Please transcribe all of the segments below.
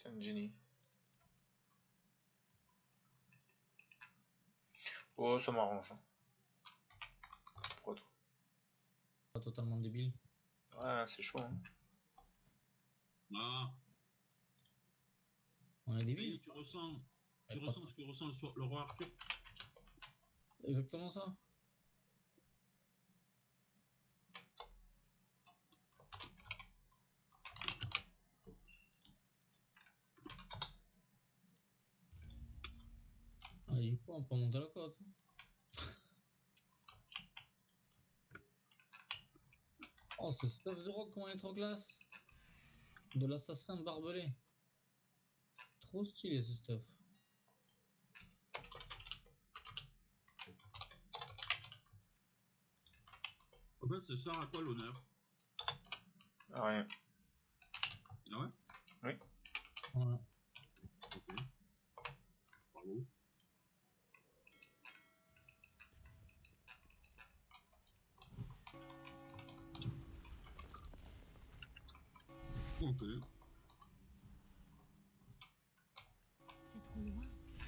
C'est un génie. Oh, ça m'arrange. Pourquoi toi? Pas totalement débile. Ouais, c'est chaud. Hein. Ah. On est débile. Tu ressens ce que ressent le roi Arthur. Exactement ça. Ah, du coup, on peut monter la côte. Oh, ce stuff de rock, comment il est trop classe. De l'assassin barbelé. Trop stylé ce stuff. En fait, ça sert à quoi l'honneur? Rien. Ah ouais? Oui. Voilà. Ok. Bravo. Ok. C'est trop loin.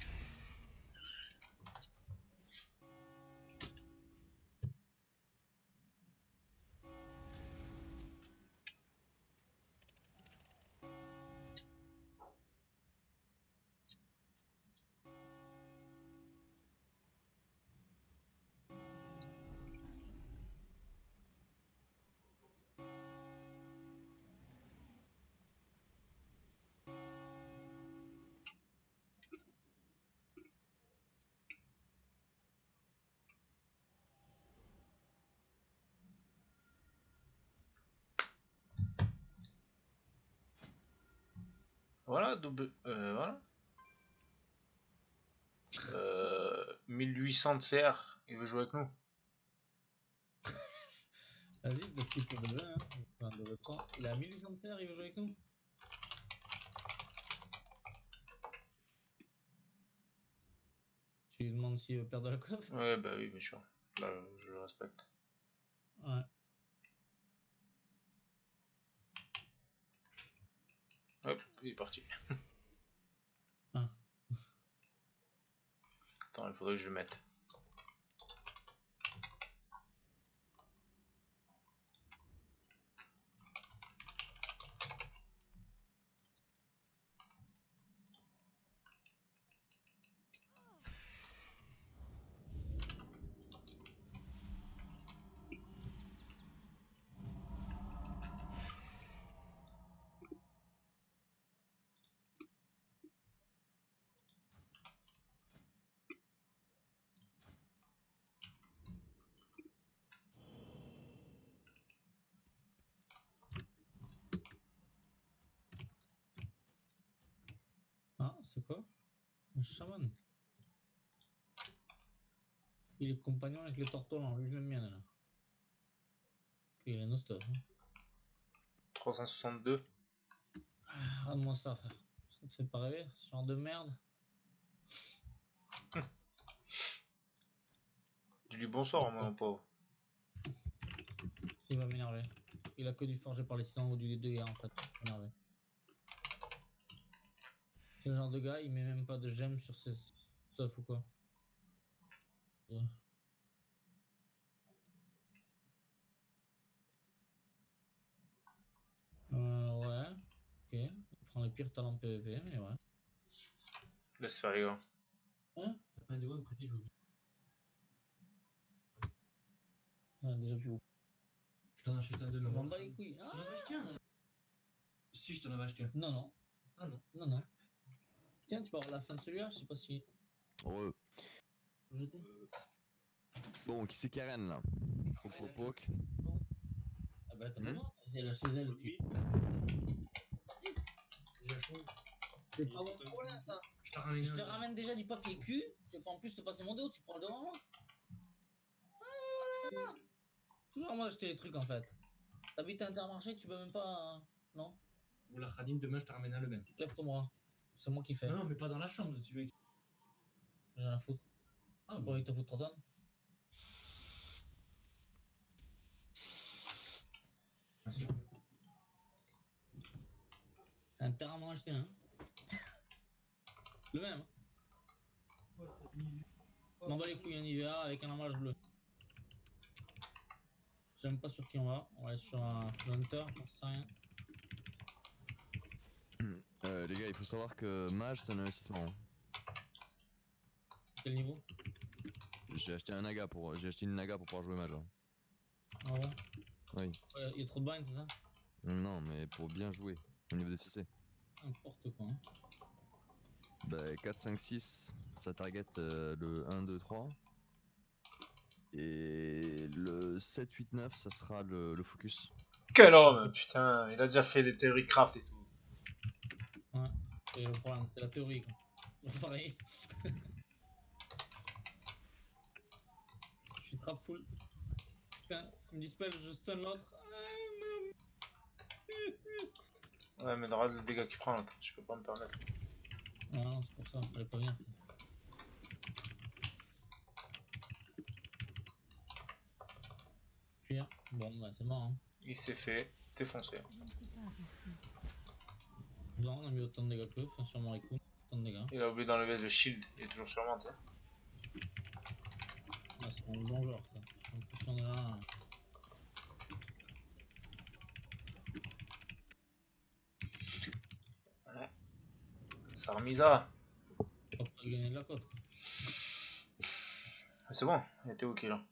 Voilà, double. Voilà. 1800 de CR, il veut jouer avec nous. Vas-y, de skip pour de vrai, hein. Enfin, de votre temps. Il a 1800 de CR, il veut jouer avec nous. Tu lui demandes s'il veut perdre la côte. Ouais, bah oui, bien sûr. Là, je le respecte. Ouais. Hop, il est parti. Ah. Attends, il faudrait que je mette. Ah, c'est quoi? Un chaman. Il est compagnon avec les tortolans, lui je l'aime bien là. Ok, il a nos stuff. Hein. 362. Ah, rends-moi ça, frère. Ça te fait pas rêver, ce genre de merde. Dis-lui bonsoir, mon pauvre. Il va m'énerver. Il a que du forgé par les citons ou du dégât en fait. Énervé. C'est le genre de gars, il met même pas de gemmes sur ses stuff ou quoi. Ouais. Ouais. Ok. Il prend les pires talents PVP, mais ouais. Laisse faire les gars. Hein? T'as pas de one prêté, j'ai oublié. Ah, déjà plus haut. Je t'en ai acheté un de Je mémoire. m'en bats les couilles. Ah Tu t'en avais acheté un? Si, je t'en avais acheté un. non, non. Ah non. Non, non. Tiens, tu peux avoir la fin de celui-là, je sais pas si. Ouais. Jeter. Bon, qui c'est Karen là? Poc poc poc. Ah bah t'as pas le droit, c'est la chez elle. Oui. C'est pas mon problème ça. Je t'en ramène Je te un. ramène déjà du papier cul, je vais pas en plus te passer mon dos, tu parles devant moi. Ah, toujours à moi d'acheter les trucs en fait. T'habites à Intermarché, tu peux même pas. Non, Ou la Khadim, demain, je te ramène un le même. lève ton bras. C'est moi qui fais. Non, mais pas dans la chambre, tu mec. J'ai rien à foutre. Ah, J'ai pas bon. envie de te foutre 3 tonnes. Merci. T'as intérêt à m'en acheter un. Le même. On bat les couilles un IVA avec un amarrage bleu. Je sais même pas sur qui on va. On va aller sur un Hunter, j'en sais rien. Les gars, il faut savoir que Mage c'est un investissement. Quel niveau? J'ai acheté un Naga pour. J'ai acheté une Naga pour pouvoir jouer Mage. Hein. Ah bon? Oui. Ouais, il y a trop de bind, c'est ça? Non, mais pour bien jouer au niveau des CC. N'importe quoi. Hein. Bah 4, 5, 6, ça target le 1, 2, 3. Et le 7, 8, 9, ça sera le focus. Quel homme, putain, il a déjà fait les théories craft et tout. Ouais, c'est le problème, c'est la théorie quoi. C'est pareil. Je suis trap full. Putain, tu me dispel, je stun l'autre. Ouais, mais regarde le dégât qu'il prend, là. Je peux pas me permettre. Ah non, c'est pour ça, fallait pas venir. Fuir. Bon, bah c'est mort. Hein. Il s'est fait défoncer. Je ne sais pas apporter. Non, on a mis autant de dégâts que eux, enfin sûrement Rikun, autant de dégâts. Il a oublié d'enlever le shield, il est toujours sur moi, tu sais. Ah, c'est un bon joueur ça. En plus, on est là. Ouais. Sarmisa. Pas pour gagner de la côte. C'est bon, il était ok là.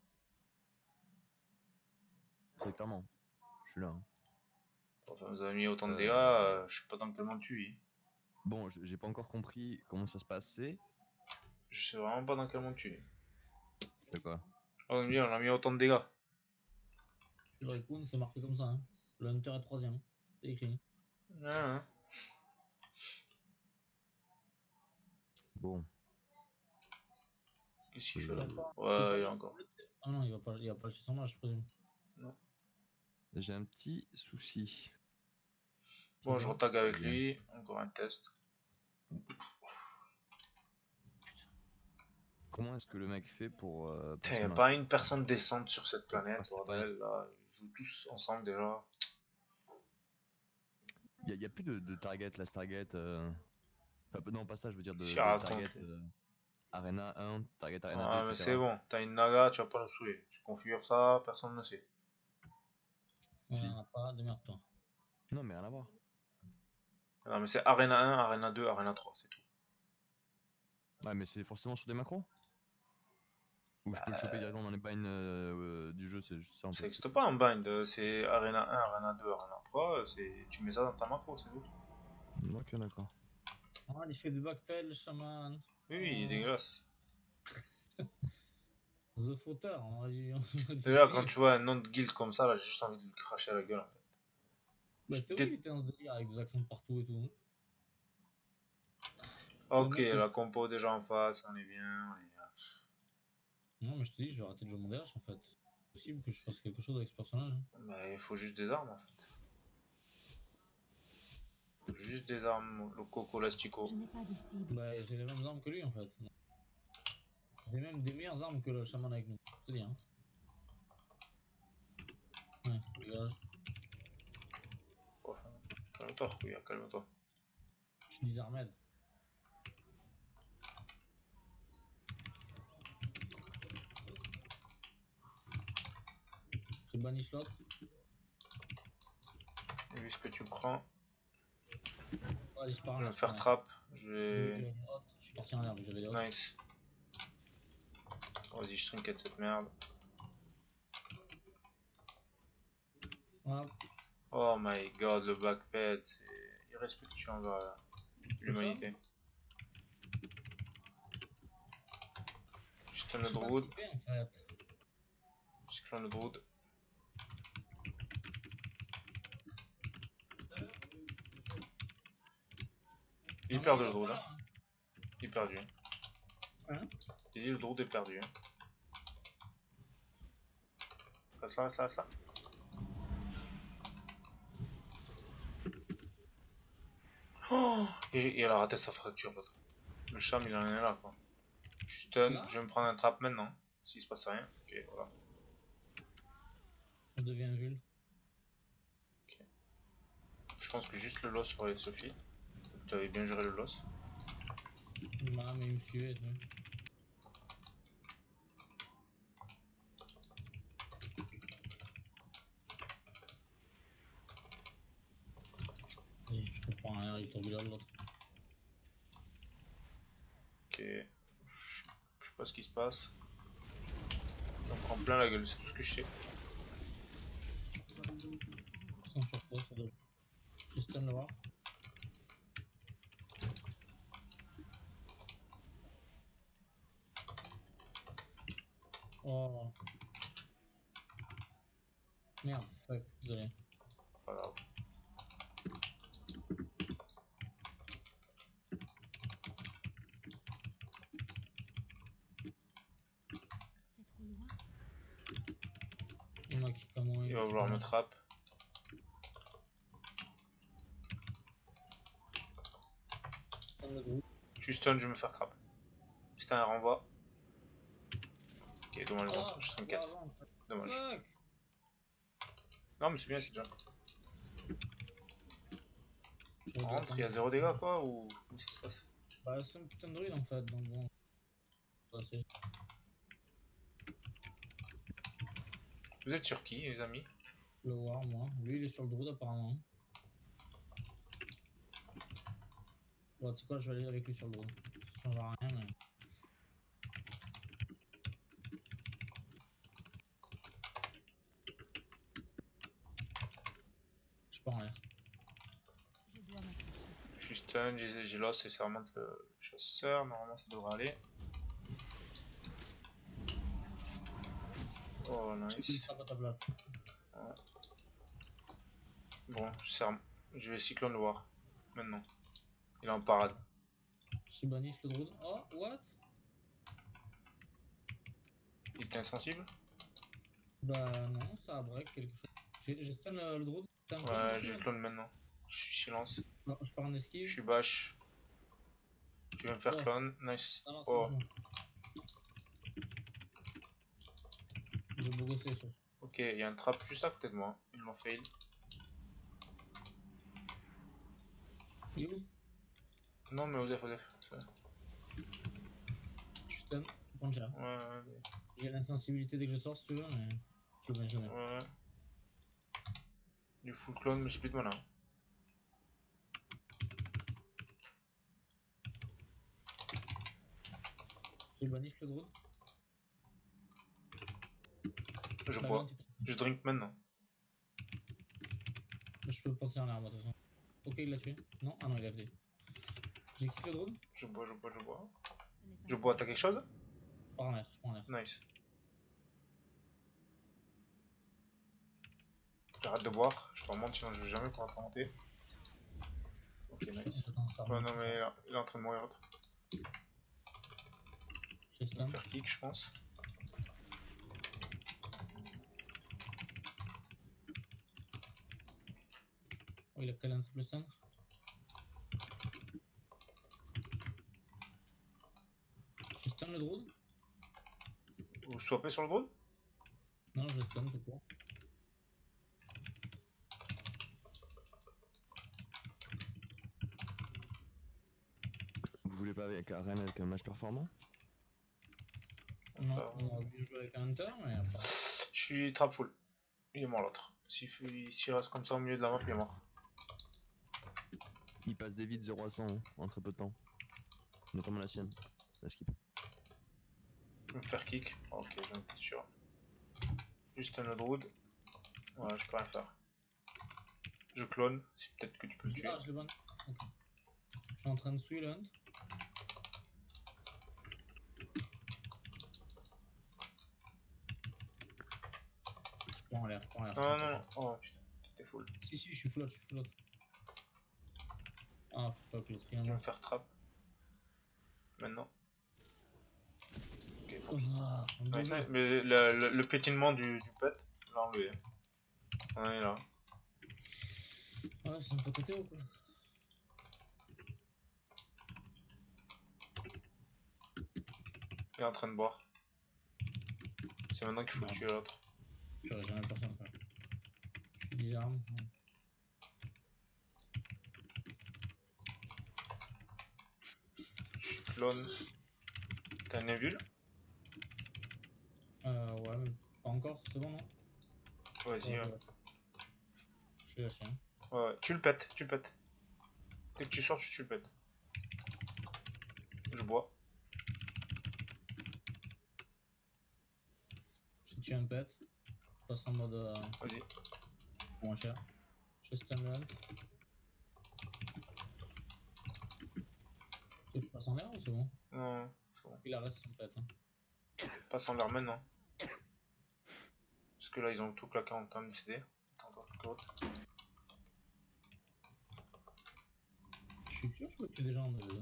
Très clairement. Je suis là. Hein. Enfin, vous avez mis autant de dégâts, je suis pas dans tellement tué. Bon, j'ai pas encore compris comment ça se passait. Je sais vraiment pas dans quel monde tu es. C'est quoi? On a mis autant de dégâts. Le Rikun, c'est marqué comme ça. Hein. Le Hunter est 3ème. C'est écrit. Ah, Bon. qu'est-ce qu'il fait là? pas- Ouais, il est encore. Ah non, il va pas lâcher son match, je présume. J'ai un petit souci. Bon, je retag avec lui. Encore un test. Comment est-ce que le mec fait pour Il se n'y a marcher? pas une personne décente sur cette planète, c'est bordel. Là, ils jouent tous ensemble déjà. Y a plus de target, last target. Enfin, non, pas ça, je veux dire de Chirac, target. conflit. Arena 1, target Arena Ah, 2, mais etc. c'est bon, t'as une naga, tu vas pas nous saouler. Tu configures ça, personne ne sait. Ouais, Si. on a pas, démerde-toi. Non, mais rien à voir. Non, mais c'est Arena 1, Arena 2, Arena 3, c'est tout. Ouais, mais c'est forcément sur des macros? Ou je peux le choper directement dans les binds du jeu, c'est juste ça en Ça fait. n'existe pas en bind, c'est Arena 1, Arena 2, Arena 3, tu mets ça dans ta macro, c'est tout. Ok, d'accord. Ah, il fait du backpel, chaman. Oui, oui, il est dégueulasse. The Fauteur, on va dire. Déjà, quand tu vois un nom de guild comme ça, là, j'ai juste envie de le cracher à la gueule en fait. Bah, Je Théo, dé- il était dans ce délire avec des accents partout et tout. Ok, Le mec, la compo déjà en face, on est bien. On est... Non, mais je te dis, je vais arrêter de jouer mon DH en fait. C'est possible que je fasse quelque chose avec ce personnage. Hein. Bah, il faut juste des armes en fait. Juste des armes, le coco, l'astico. Je n'ai pas de cible. Bah, j'ai les mêmes armes que lui en fait. J'ai même des meilleures armes que le chaman avec nous. Je te dis, hein. Ouais, regarde. Enfin, calme-toi, regarde, calme-toi. Je suis disarmed. Je banish l'autre. Vu ce que tu prends, Vas-y, je pars je vais là. me faire ouais. trap. Je Je vais. suis parti en l'air, mais j'avais des autres. Nice. Vas-y, je trinquette cette merde. Hop. Oh my god, le backped, c'est irrespectueux envers l'humanité. Je stun le druid. En fait. Je clone le druid. Il est perdu le druid. Hein. Il est perdu. Hein? J'ai dit le druid est perdu. Hein. Reste là, reste là, reste là. Oh, et elle a raté sa fracture l'autre. Le charme il en est là quoi. Je stun, Là je vais me prendre un trap maintenant. S'il se passe rien. Ok, voilà. Je deviens vul. Je pense que juste le loss aurait suffi. Tu avais bien géré le loss. Bah, mais il me suivait, tu vois. Vas-y, je comprends rien, il tombe là l'autre. Ok. Je sais pas ce qui se passe. On prend plein la gueule, c'est tout ce que je sais. Ils sont sur quoi, sur deux. Je stun le voir. Oh. Merde, fuck, désolé. Pas grave. C'est trop loin. Il m'a kick à moi. Il va vouloir me trap. Je suis stun, je vais me faire trap. C'était un renvoi. Ok, dommage, je suis 4. Dommage. Fuck. Non, mais c'est bien, c'est déjà. J'aurais dû On rentre, il y a attendre. 0 dégâts quoi ou comment ça se passe? Bah, c'est un putain de druide en fait, donc bon. Ça, c'est- Vous êtes sur qui, les amis? Le voir, moi. Lui, il est sur le druide apparemment. Bon, tu sais quoi, je vais aller avec lui sur le druide. Ça changera rien, mais. Je pars en l'air. Je dois m'approcher. Je suis stun, j'ai lost et ça remonte le chasseur. Normalement, ça devrait aller. Oh, Il nice. sera pas ta place. Bon, je vais cyclone le voir. Maintenant. Il est en parade. Je bannisse le druide. Oh, what? Il était insensible? Bah, non, ça a break quelque chose. J'ai stun le druide. T'as un clone Ouais, dessus, j'ai là clone maintenant. Je suis silence. Non, je pars en Je esquive. suis bash. Tu vas me faire Oh. clone. Nice. Non, non, c'est Oh, bon. J'ai bogossé sur. ok, il y a un trap juste à côté de moi. Ils l'ont fail. Il est où? Non, mais Odef. Je stun. Prends cher. Ouais, J'ai l'insensibilité dès que je sors si tu veux, mais. Je le mets jamais. ouais. Du full clone, mais j'ai plus de mana. Je bannisse le druide. Je Bah, bois. non, Je drink maintenant. je peux penser en l'air, moi, de toute façon. Ok, il l'a tué. Non? Ah non, il a FD. J'ai quitté le druide. Je bois. Ce n'est pas Je bois, t'as ça. quelque chose? Je pars en l'air, je prends en l'air. Nice. J'arrête de boire, je te remonte sinon je vais jamais pouvoir te remonter. Ok, nice. Attends, ça Ouais, remonte. non, mais là, il est en train de mourir. Je Il va stun. me faire kick, je pense. Oh, il a calé un triple stun. Je stun le druide. Vous swappez sur le drone? Non, je stun tout court. Vous voulez pas avec Arène avec un match performant? Non, Enfin, on aurait pu jouer avec un hunter, mais après. je suis trap full. Il est mort l'autre. S'il reste comme ça au milieu de la map, il est mort. Il passe des vides 0 à 100 hein, en très peu de temps. Notamment la sienne. La skip. Je vais me faire kick. Ok, j'en étais sûr. Juste un druid. Ouais, je peux rien faire. Je clone, si peut-être que tu peux le tuer. Ah, je le banne. Ok. Je suis en train de suivre le hunt. Je prends en l'air, je prends en l'air. Non, non, non. Oh putain, t'es full. Si, si, je suis flotte, je suis flotte. Ah, fuck, le Je vais me triangle. faire trap. Maintenant. Ok, tant pis. Ah, un beau Nice, jeu. nice. Mais le pétinement du pet, je l'ai enlevé. On est là. Ouais, c'est un peu côté ou quoi? Il est en train de boire. C'est maintenant qu'il faut Non. tuer l'autre. J'aurais jamais personne à faire. Je suis 10 armes. clone. T'as un invul? Ouais, mais pas encore, c'est bon, non? Vas-y, ouais. Ouais. Je suis lâché. Hein. Ouais, tu le pètes, tu le pètes. Dès que tu sors, tu le pètes. Je bois. J'ai tué un pet. Je passe en mode Vas-y. moins cher. Je stun le hand. Tu passes en l'air ou c'est bon? Non, c'est bon. Il a resté son pet. Hein. Passe en l'air maintenant. Parce que là, ils ont tout claqué en termes de CD. Attends, encore côte. Je suis sûr que je peux tuer des gens en mode.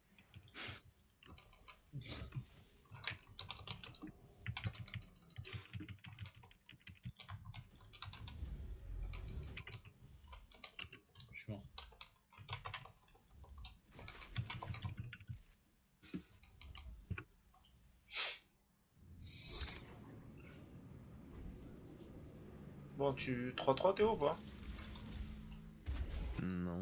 Je suis mort. Bon, tu 3-3 Théo ou pas? Non.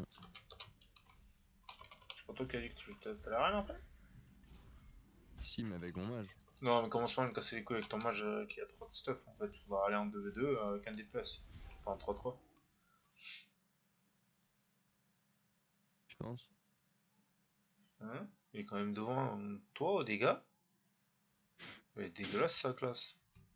C'est pas toi qui as dit que tu t'as la reine en fait? Si, mais avec mon mage. Non, mais commence pas à me casser les couilles avec ton mage qui a trop de stuff en fait. Tu vas aller en 2v2 avec un DPS. Pas en 3-3. Je pense. Hein? Il est quand même devant toi au dégâts. Mais dégueulasse sa classe.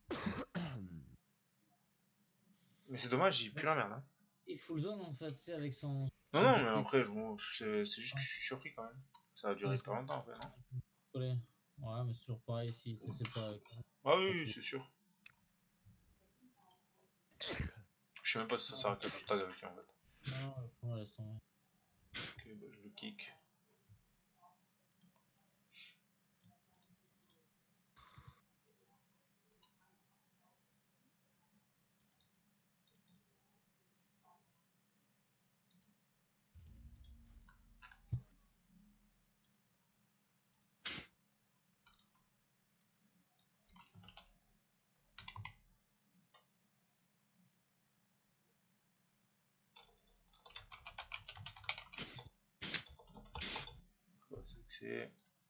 Mais c'est dommage, il pue la merde. Hein. Il full zone en fait, tu sais, avec son. Non, non, mais après, c'est juste que je suis surpris quand même. Ça a duré Ouais, hyper longtemps après, non? collé. Ouais, mais c'est toujours pareil ici, c'est pas. Ah oui, oui, c'est sûr. Je sais même pas si ça s'arrête le tag avec lui en fait. Non, on laisse tomber. Ok, bah je le kick. C'est.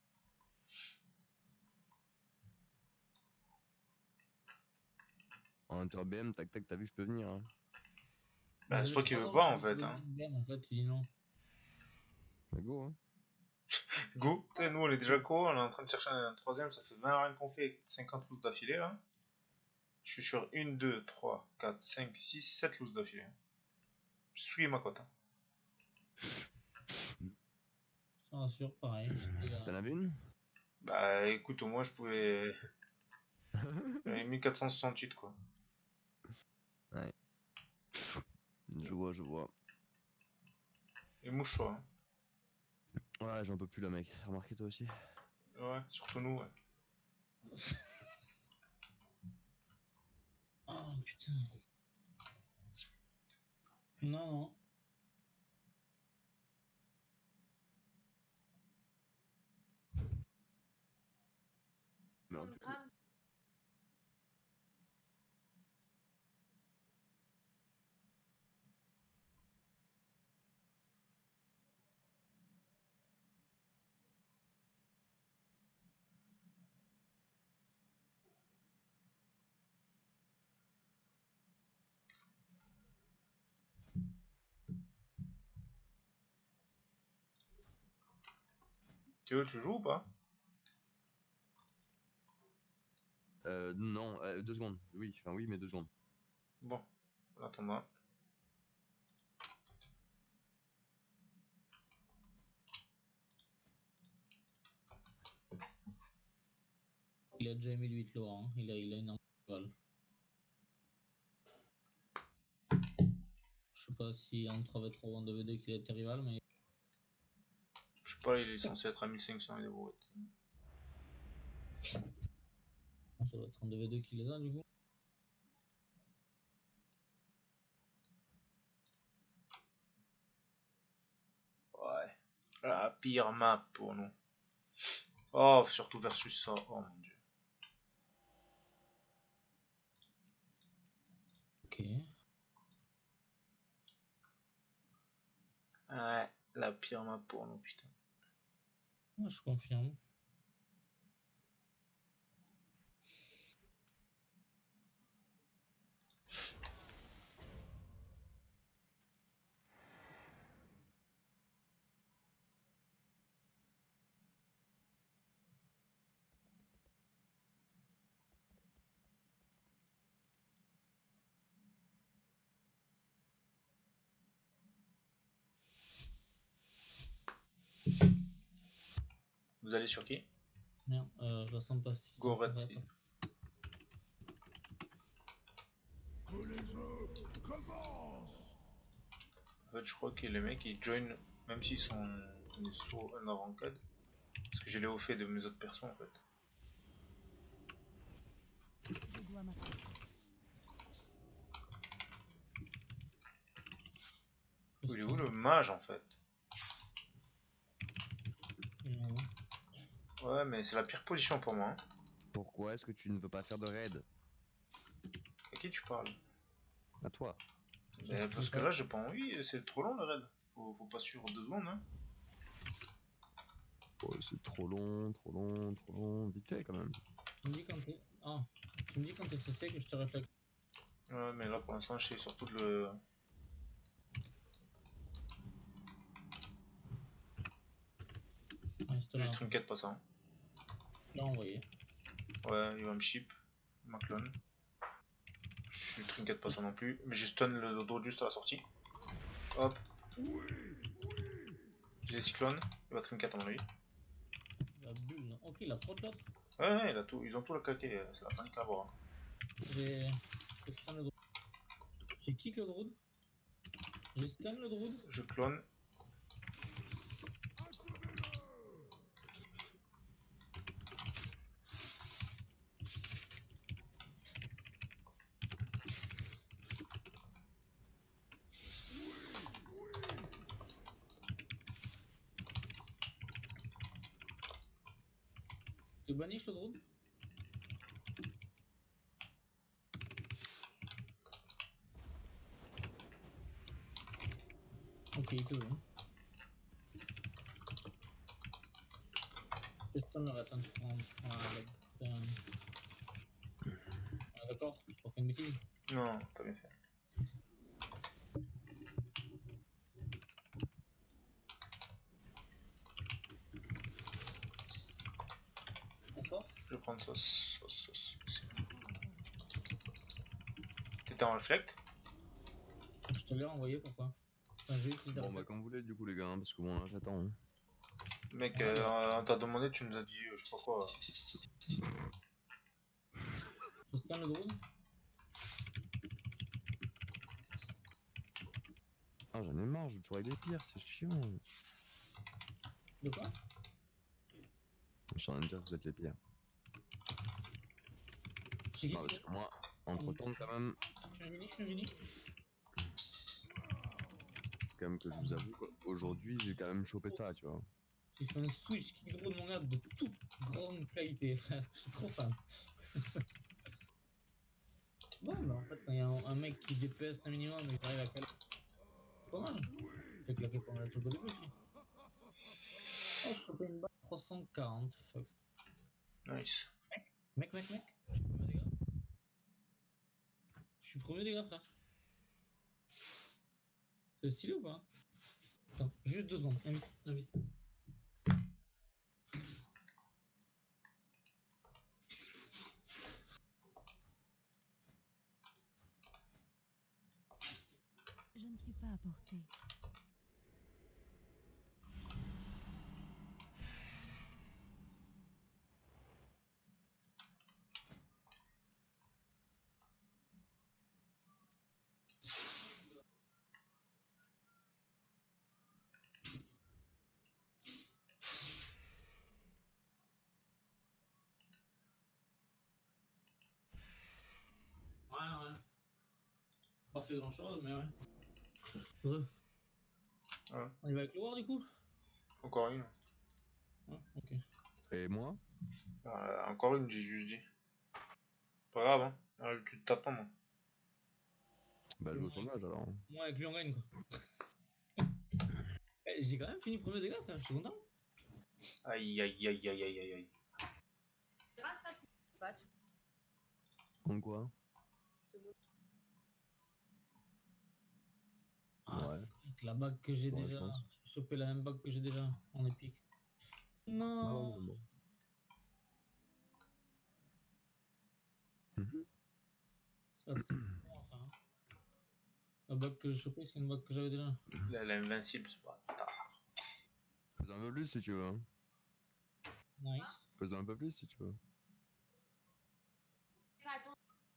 En inter BM, tac tac, t'as vu, je peux venir. Hein. Bah, c'est toi qui veux pas en fait. Hein. En fait, tu dis non. Mais go, hein. Go, tu sais, nous on est déjà co, on est en train de chercher un troisième, ça fait 20 rangs qu'on fait avec 50 looses d'affilée là. Je suis sur 1, 2, 3, 4, 5, 6, 7 looses d'affilée. Je suis ma cote. Hein. Je te rassure, pareil. T'en avais une? Bah écoute, au moins je pouvais. J'avais 1468 quoi. Ouais. Je vois. Et mouche-toi. Hein. Ouais, j'en peux plus là, mec. Remarquez toi aussi. Ouais, surtout nous, ouais. Oh putain. Non, non. Merde, du coup. Théo, tu joues ou pas? Non, 2 secondes. Oui, enfin oui, mais 2 secondes. Bon, en attendant. Il a déjà mis 8 lourds, hein. Il a une balle. Je sais pas si en 3v3 ou en 2v2 qu'il a été rival, mais. Je sais pas, il est censé être à 1500 et des brouettes. Ça doit être en 2v2 qu'il les a du coup. Ouais. La pire map pour nous. Oh, surtout versus ça. Oh mon dieu. Ok. Ouais, la pire map pour nous, putain. Moi, je confirme. Vous allez sur qui? Merde, je la sens pas. Si Go Ouais, red. attends. En fait, je crois que les mecs ils join même s'ils sont sous un ranked. Parce que j'ai les hauts faits de mes autres persos en fait. Je dois m'approcher. Il est où le mage en fait? Non. Ouais, mais c'est la pire position pour moi. Hein. Pourquoi est-ce que tu ne veux pas faire de raid? À qui tu parles? À toi. Mais parce que là, j'ai pas envie, c'est trop long le raid. Faut pas suivre 2 secondes. Hein. Oh, c'est trop long, trop long, trop long. Vite fait quand même. Tu me dis quand t'es. Ah, tu me dis quand t'es cessé que je te réflexe. Ouais, mais là pour l'instant, je sais surtout de le. Ouais, je te l'ai Juste trinket pas ça. Hein. envoyé. Ouais, il va me chip. Ma clone. Je trinket pas ça non plus. Mais je stun le drone juste à la sortie. Hop. J'ai des cyclones. Il va trinket à mon avis. La bulle. Non. Ok, il a prod l'autre. Ouais, il a tout. Ils ont tout le claqué. C'est la panique à voir. Hein. J'ai. J'ai stun le druid. J'ai kick le druid. J'ai stun le druid. Je clone. Tu banish le druid. Ok, il te veut. Je stun le rat. Hein. Ah, d'accord, je pas fait une bêtise. Non, t'as bien fait. D'accord. Je vais prendre sauce. T'étais en reflect? Je te l'ai envoyé, pourquoi? Enfin, j'ai eu plus Bon d'argent. bah comme vous voulez du coup les gars, hein, parce que bon là j'attends. Hein. Mec, Ouais. on t'a demandé, tu nous as dit, je sais pas quoi. Je stun le druid. Ah j'en ai marre, je joue toujours avec des pires, c'est chiant. De quoi? Je suis en train de dire que vous êtes les pires. J'ai Non parce que moi, entre temps quand même Je suis un génie. que je vous avoue qu'aujourd'hui j'ai quand même chopé ça, tu vois. J'ai fait un switch kick draw de mon garde de toute grande qualité, frère. Je suis trop fan. Bon, bah en fait, quand il y a un mec qui DPS un minimum et qui arrive à caler, c'est pas mal. J'ai claqué pas mal de trucs au début aussi. Oh, je chopé une balle 340. Fuck. Nice. Mec, je suis premier dégâts. Je suis premier dégâts, frère. C'est stylé ou pas? Attends, juste 2 secondes. Invite. Je ne suis pas à portée. Ouais. Pas fait grand chose, mais ouais. Heureux. Ouais. On y va avec le war du coup? Encore une. Ouais, ok. Et moi? Encore une, j'ai juste dit. Pas grave, hein. Tu te tapes pas, moi. Bah joue au sauvage alors. Moi avec lui on gagne quoi. Eh, j'ai quand même fini premier dégâts frère, je suis content. Aïe aïe aïe aïe aïe aïe aïe. Grâce à pas, Donc quoi? Ah, Ouais. avec la bague que j'ai Ouais, je déjà. pense. Choper la même bague que j'ai déjà en épique. Non. Non. Mhm. Ça, c'est bon, ça, hein. La bague que j'ai chopée, c'est une bague que j'avais déjà. Là, l'invincible, c'est pas tard. Fais-en un peu plus si tu veux. Hein. Nice. Fais-en un peu plus si tu veux. attends.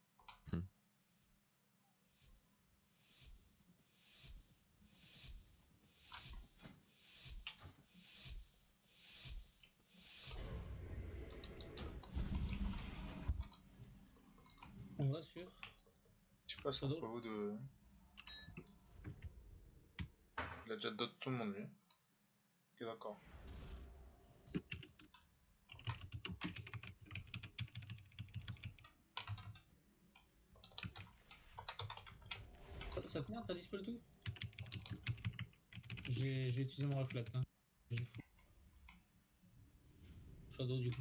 On va sur. Je sais pas, c'est entre vous de. Il a déjà d'autres tout le monde, lui. Ok, d'accord. Ça te merde, ça dispel tout? J'ai utilisé mon réflexe. Hein. J'ai fou. Shadow du coup.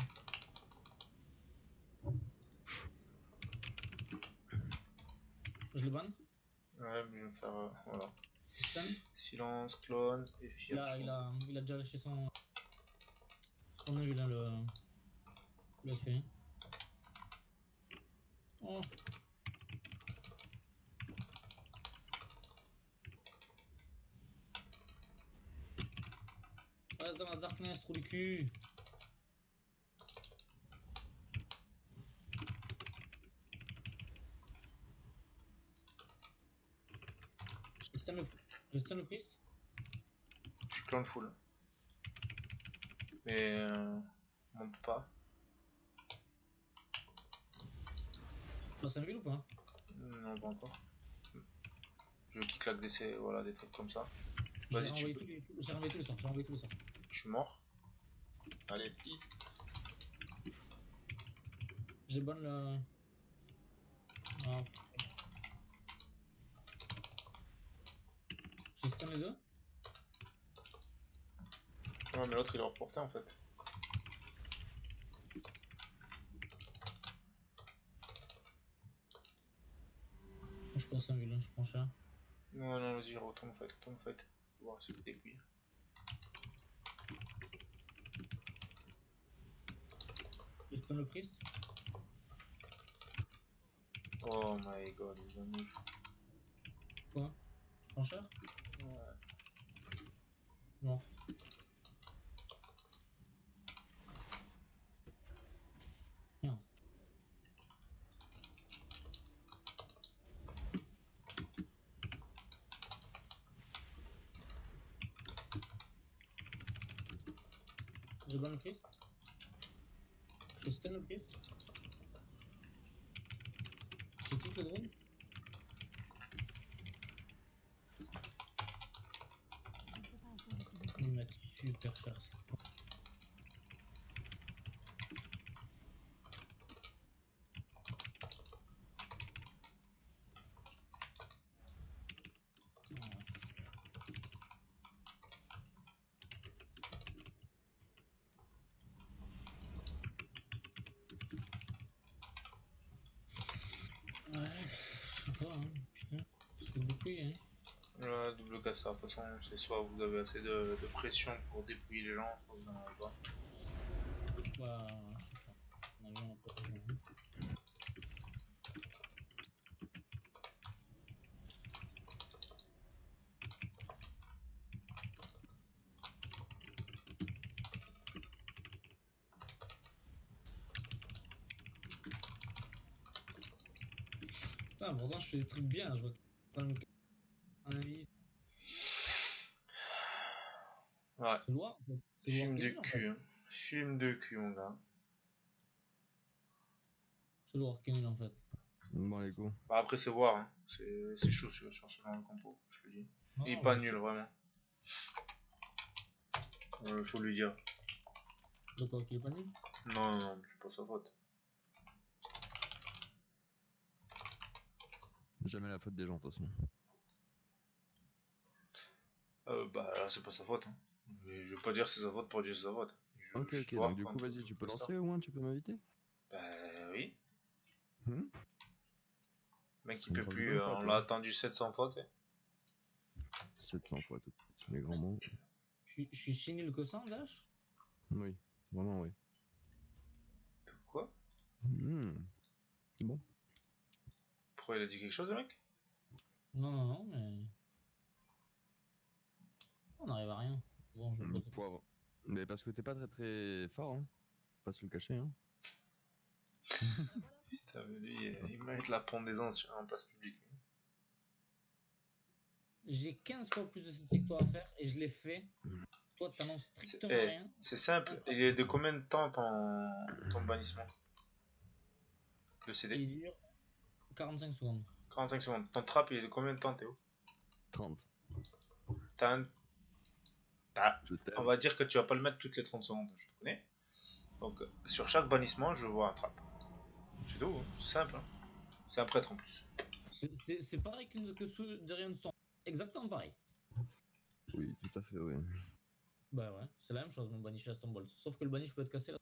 Je le banne? Ouais, mais je vais me faire. Voilà. Stun. Silence, clone et fier. Il a déjà lâché son. Son œil là, le fait. Oh. Reste dans la darkness, trou du cul. Je stun le priest. Je suis clone full. Mais. Monte pas. Tu passes un ville ou pas? Non, pas encore. Je veux qu'il claque voilà, des trucs comme ça. J'ai Vas-y, tu renvoyé peux. tous les sorts, j'ai renvoyé tous les sorts. Je suis mort. Allez, vite. J'ai bonne le. Ah. J'ai stun les deux. Ouais, mais l'autre il est reporté en fait. Je passe un ville, je prends cher. Non, non, vas-y, retourne fight, retourne fight. On va voir si vous dépouille. Je stun le priest. Oh my god, les amis. Quoi? Je prends cher? Ouais. Non. Merde. Je banne le priest. Je stun le priest. Je quitte le drone. Je ne peux pas encore utiliser. Ils mettent super cher ça. Ouais, je sais pas, hein. Putain, je fais beaucoup, hein. Là, double casseur, de toute façon, c'est soit vous avez assez de pression pour dépouiller les gens, soit vous n'en avez pas. Bah, je sais pas. On a vu un peu. Hein. Putain, pourtant je fais des trucs bien, je vois quand même un avis. Ouais. C'est loin en fait. C'est Film loin de nul en fait. cul, hein. Film de cul, mon gars. C'est loin nul en fait. Bon, allez, go. Bah, après, c'est voir, hein. C'est chaud sur ce genre de compo, je le dis. Non, Il est pas je nul, sais. vraiment. Faut lui dire. De quoi qu'il est pas nul? Non, non, non, c'est pas sa faute. Jamais la faute des gens, de toute façon. Bah, là, c'est pas sa faute, hein. Mais je veux pas dire que c'est sa faute pour dire que c'est sa faute. Ok, Je ok, vois donc du quand coup, tout- vas-y, tu peux tout ça. lancer au moins, tu peux m'inviter. Bah oui. Hmm. Mec, C'est il une peut phrase de plus, bonne foi, on toi. l'a attendu 700 fois, tu sais. 700 fois tout de suite, les grands mots. Je suis si nul que ça en dash? Oui, vraiment, oui. Quoi? Hmm. Bon. Pourquoi il a dit quelque chose, le mec? Non, non, non, mais. On n'arrive à rien. Bon, je Le pose. poivre. Mais parce que t'es pas très très fort, hein. Faut pas se le cacher, hein. Putain, mais lui, il mérite la pendaison sur un place publique. J'ai 15 fois plus de CC que toi à faire et je l'ai fait. Toi, t'annonces strictement Eh, rien. c'est simple. Il est de combien de temps ton bannissement? Le Et CD? il dure 45 secondes. 45 secondes. Ton trap, il est de combien de temps, Théo? 30. T'as un- t'as- Je t'aime. On va dire que tu vas pas le mettre toutes les 30 secondes, je te connais. Donc, sur chaque bannissement, je vois un trap. C'est tout, hein. C'est simple. Hein. C'est un prêtre en plus. C'est pareil que ceux de Rionstone. Exactement pareil. Oui, tout à fait, oui. Bah ouais, c'est la même chose mon banish à Stonebolt. Sauf que le banish peut être cassé là.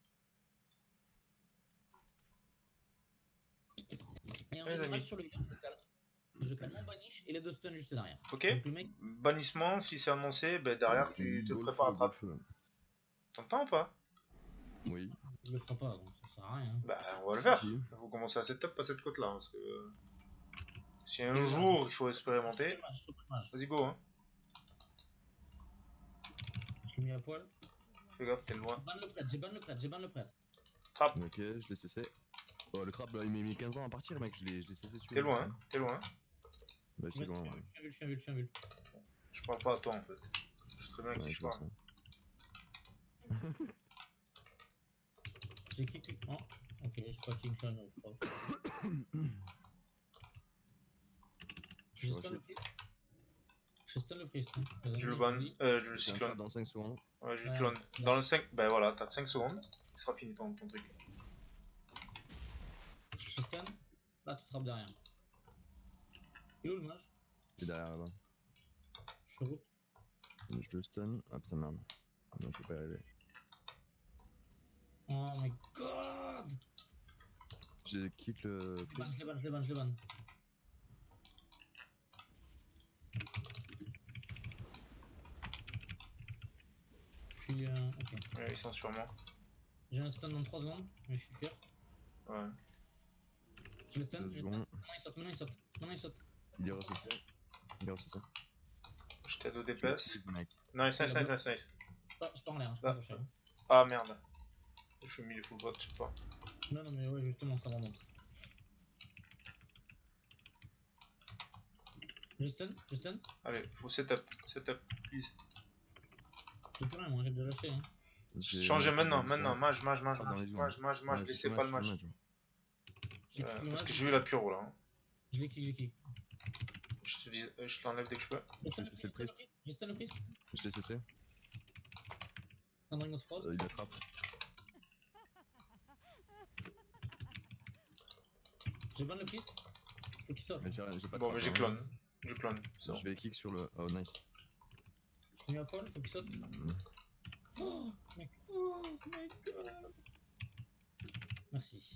Et en Les général, amis. sur le game, je calme mon banish et les deux stuns juste derrière. Ok? Donc le mec, Bannissement, si c'est annoncé, ben derrière, tu te Go le prépares à feu, go le trap. feu. T'entends ou pas? Oui. je le ferai pas, donc ça sert à rien. Bah, on va le Si, faire. si. Faut commencer à setup à cette côte-là. Parce que si un Et jour il faut expérimenter, Dommage. vas-y go. Hein. Je l'ai mis à poil. Fais gaffe, t'es loin. J'ai ban le prêtre. Trap, Ok, je l'ai cessé. Oh, le crabe, là, il m'a mis 15 ans à partir, mec. Je l'ai cessé dessus. t'es loin. Hein. T'es loin. Bah, j'étais loin, ouais. Je suis un bulle. Je parle pas à toi en fait. Je sais très bien à qui Ouais, je je vois parle. ça. J'ai cliqué. Oh, ok, j'ai pas cliqué un autre. Je suis Je rushé. stun le priest. Je stun le priest. Hein. Je le ban, je le J'ai un cyclone. trap dans 5 secondes. Ouais, je le Ouais. clone. Dans le 5, ben voilà, t'as 5 secondes. Il sera fini ton truc. Je stun. Là, tu trappes derrière. Il est où le mage? Il est derrière là-bas. Je suis route. Je le stun. Ah putain, merde. Ah non, je peux pas y arriver. Oh my god! J'ai kick le Je priest. le ban. Je suis. Ok. Ouais, ils sont sur moi. J'ai un stun dans 3 secondes, mais je suis sûr. Ouais. Je le stun. 2 secondes. Maintenant il saute. Il est recessé. Il est recessé. Je t'aide au Tu l'as DPS. kick, mec. Nice. Je pars en l'air, je Ah. peux pas cher. Ah merde. Je suis mis les full bot, je sais pas. Non, mais ouais, justement, ça remonte. Je stun. Allez, faut setup, please. J'ai plus rien, moi j'ai déjà lâché. Hein. J'ai Changez un trap maintenant, dans les maintenant, secondes. mage, Trap dans les secondes. Ouais, laissez pas le mage. J'ai kick le Parce mage. que j'ai vu la pyro là. Hein. Je l'ai kick. Je l'enlève dès que je peux. J'ai cessé le priest. Je stun le priest. Je l'ai cessé. Thundering of Frost. Il attrape. J'ai ban le priest. Faut qu'il sorte. Mais j'ai pas de Bon, trap, mais j'ai hein. clone. Je clone. c'est bon. Je vais kick sur le. Oh, nice. Je l'ai mis à poil, faut qu'il saute. Oh my god. Merci.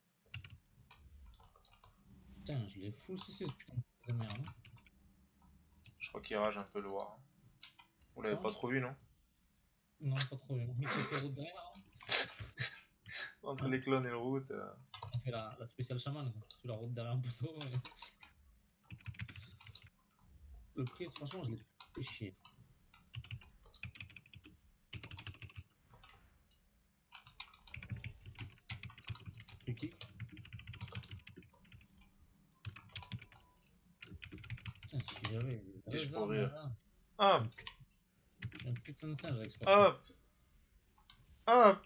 Putain, je l'ai full CC ce putain de merde. Hein. Je crois qu'il rage un peu le war. Vous l'avez Ah. pas trop vu, non? Non, pas trop. Il s'est fait route derrière. Hein. Entre les clones et le route. On fait la spéciale chaman, quoi. Tu la route derrière un poteau. Et... Le priest, franchement, je l'ai fait chier. Je kick. Putain, si j'avais. Juste des pour armes, rire. là. Ah, J'ai un putain de singe avec ce hop, hop.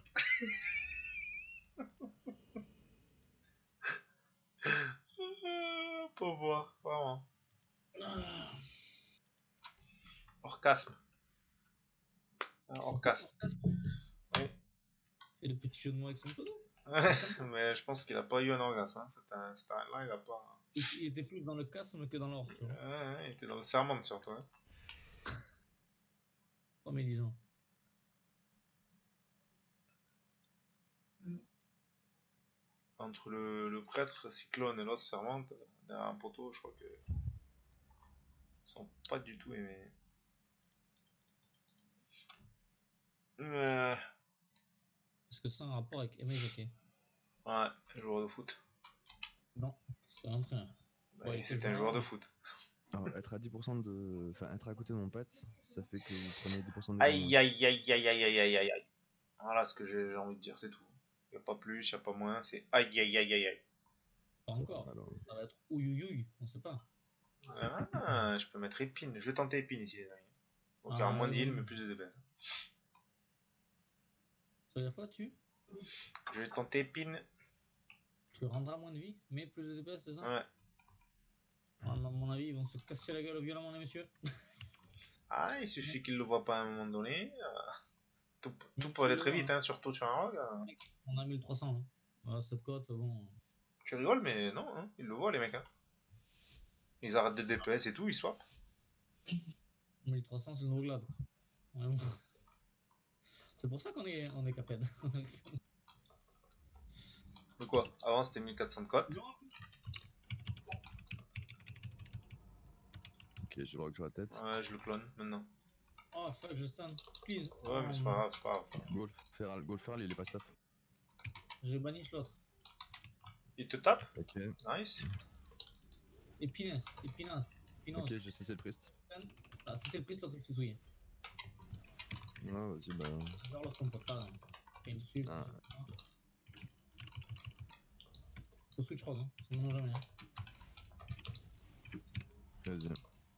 Pour voir, vraiment. Ah. Orgasme. Orgasme. Oui. Et le petit jeu de mots avec son pseudo. Mais je pense qu'il a pas eu un orgasme. Hein. Là, il a pas. Il était plus dans le casme que dans l'or, tu vois. Ouais, il était dans le serment surtout. Hein. Pas médisant. entre le prêtre, Cyclone et l'autre servante, derrière un poteau, je crois que. Ils sont pas du tout aimés. Est-ce que c'est un rapport avec aimer jockey? Ouais, joueur de foot. Non, c'est un entraîneur. Bah, Ouais, c'était un joueur de foot. Alors, être à 10% de. Enfin, être à côté de mon pote, ça fait que vous prenez 10% de Aïe dégâts. aïe aïe aïe aïe aïe aïe aïe aïe. Voilà ce que j'ai envie de dire, c'est tout. Y a pas plus, y a pas moins, c'est aïe aïe aïe aïe aïe. Pas Ça encore. fait mal, hein. Ça va être ouïouïouï, on sait pas. Ah, je peux mettre épine. Je vais tenter épine ici, les amis. Donc, il y Ah, aura moins ouais, d'heal, ouais. mais plus de DPS. Ça veut dire quoi, tu Je vais tenter épine. rendras moins de vie, mais plus de DPS, c'est ça? Ouais. À mon avis, ils vont se casser la gueule violemment, les messieurs. Ah, il suffit qu'il le voit pas à un moment donné. Tout Mec, peut il aller le très voit, vite, hein, surtout sur un rogue. On a 1300. Hein. Cette cote, bon. Tu rigoles, mais non, hein, ils le voient, les mecs. Hein. Ils arrêtent de DPS et tout, ils swap. 1300, c'est le no-glad. Ouais, bon. C'est pour ça qu'on est caped. De quoi? Avant, c'était 1400 de code. Ok, j'ai le rock sur la tête. Ouais, je le clone maintenant. Oh fuck, je stun. Please. Ouais, mais c'est pas grave, c'est pas grave. Golf Feral, il est pas staff. J'ai banni l'autre. Il te tape? Ok, Nice. Épinasse. ok, j'ai cessé le priest. Ah, si c'est le prix, l'autre il se souille. Ouais, vas-y, bah. Genre lorsqu'on peut pas. Il me suit. Ah. Faut switch rogue, hein. C'est maintenant jamais. Hein. Vas-y.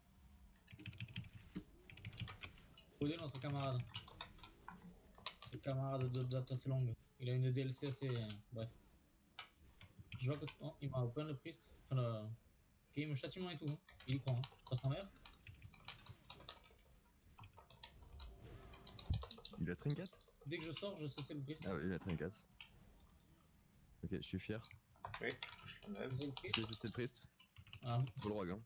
Faut aider notre camarade. Le camarade de date assez longue. Il a une DLC assez. Bref. Je vois que. Oh, il m'a open le priest. Enfin, le. Ok, il me châtiment et tout. Hein. Il y croit. Hein. Passe en l'air. Il a trinket? Dès que je sors, je cesse le priest. Ah oui, il a trinket. Ok, je suis fier. Oui, je l'enlève. C'est le priest. J'ai cessé le priest. Ah, Pour le rogue, hein.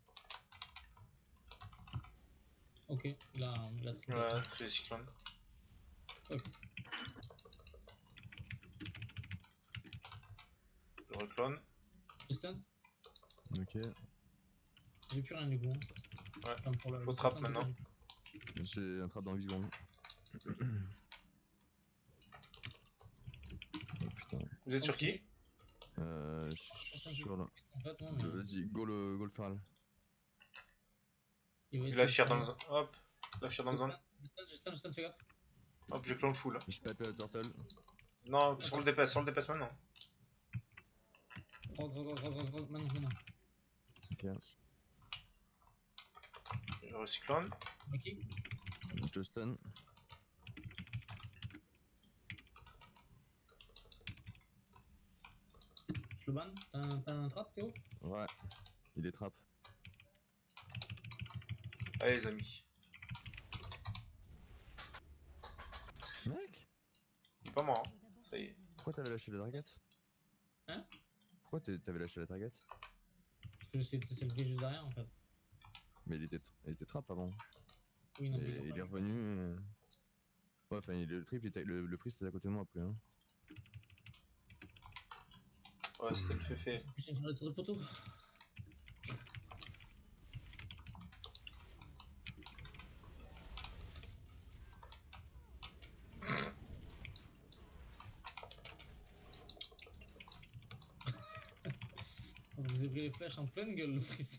ok. Il a trinket. Ouais, j'ai cyclone. Ok. Je reclone. Je stun. Ok. J'ai plus rien du coup. Ouais. Enfin, pour le Faut stun, trap c'est maintenant. pas- J'ai un trap dans 8 secondes. Oh putain. Vous êtes sur qui? Je suis sur là. En fait, moi, mais... Vas-y, go le feral. Il va Il essayer a fier de dans le faire- zone. Hop, la fier dans le zone. Je stun, fais gaffe. Hop, je clone full. Je pète la turtle. Non, sur le DPS maintenant. Rogue, maintenant. Ok. Je recyclone. Ok. Je te stun. Je le banne. T'as un trap, Théo? Ouais. Il est trap. Allez, les amis. Mec, Il est pas mort. Hein. Ça y est. pourquoi t'avais lâché la target? Hein? Pourquoi t'avais lâché la target? Parce que c'est le gars juste derrière en fait. Mais il était trap avant. Oui, non, Et mais il est revenu. Ouais, enfin, le trip, le priest était à côté de moi après. Hein. Ouais, c'était le féfé. Putain, sur le tour de poteau. On vous a pris les flèches en pleine gueule, le priest.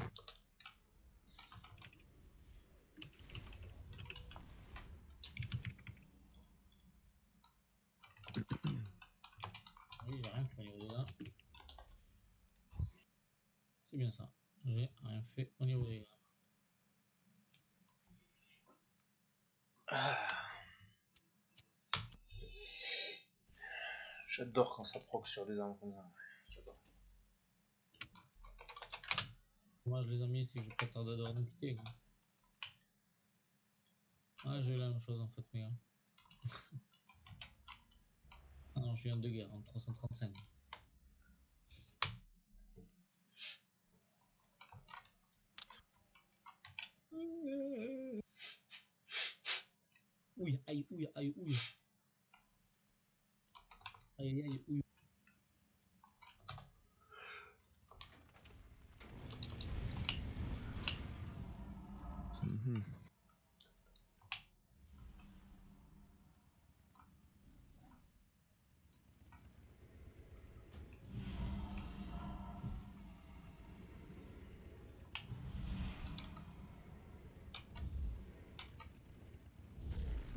Oui, j'ai rien fait au niveau de là. C'est bien ça. J'ai rien fait au niveau des gars. Ah. J'adore quand ça proc sur des armes comme ça. J'adore. Moi, les amis, c'est que j'ai pas tardé d'avoir compliqué. Ah, j'ai eu la même chose en fait, les gars. Ah non, je viens de guerre en 335. Ouille, aïe, ouille, aïe, ouille. Aïe, aïe, ouille.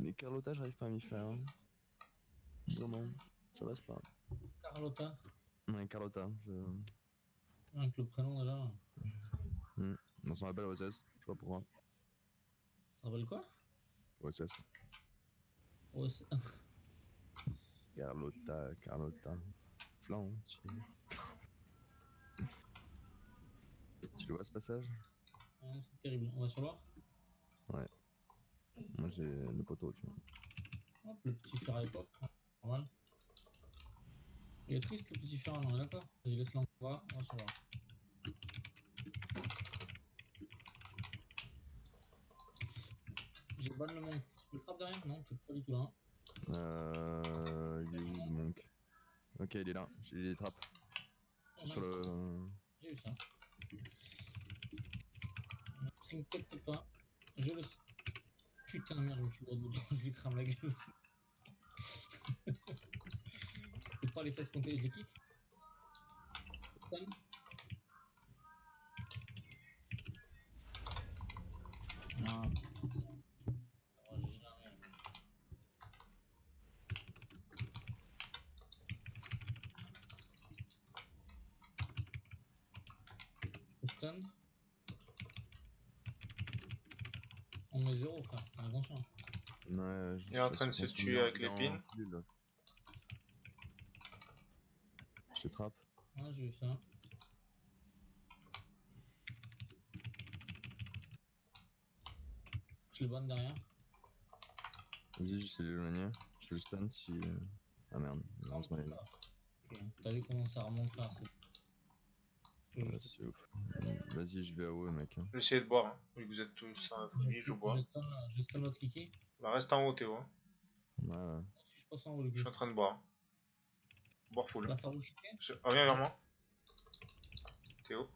Mais Carlotta, j'arrive pas à m'y faire. Hein. Vraiment, ça passe pas. Carlotta. Ouais, Carlotta, Avec le prénom déjà. on s'en rappelle OSS, je sais pas pourquoi. Tu te rappelles quoi? OSS. Oh, Carlotta. Flan, tu le vois ce passage? c'est terrible. On va sur l'or. Ouais. Moi j'ai le poteau, tu vois. Hop, le petit fer à l'époque. Normal. Il est triste le petit fer, on est d'accord? Vas-y, laisse-le en bas, on va sur l'or. J'ai ban le monk. Tu peux le frappe derrière? Non, peut pas du tout là. Il est où le monk? Ok, il est là, j'ai les trappes. Je suis sur le. J'ai eu ça. T'inquiète pas. Je le. Putain, merde, je me suis droit dedans, je lui crame la gueule. C'était pas les fesses comptées, je les kick. Stun. Ah. Oh, j'ai jamais. Stun. On met 0, frère, attention. Ouais, Il est en train de se tuer avec les pins. Je te trappe. Ah, j'ai eu ça. Je le ban derrière. Vas-y, j'essaie de l'éloigner. Je le stun si. Ah merde, malheureusement il est là. Ok, t'as vu comment ça remonte, frère? Ouais, c'est ouf. Vas-y, je vais à haut, mec. Hein. J'essaie de boire, hein. Vu que vous êtes tous free, je bois. Je stun l'autre kiki. Bah, reste en haut, Théo. Hein. Ouais. Si je passe en haut, le Je suis gars. en train de boire. Boire full. La farouchité. Reviens vers moi. Théo.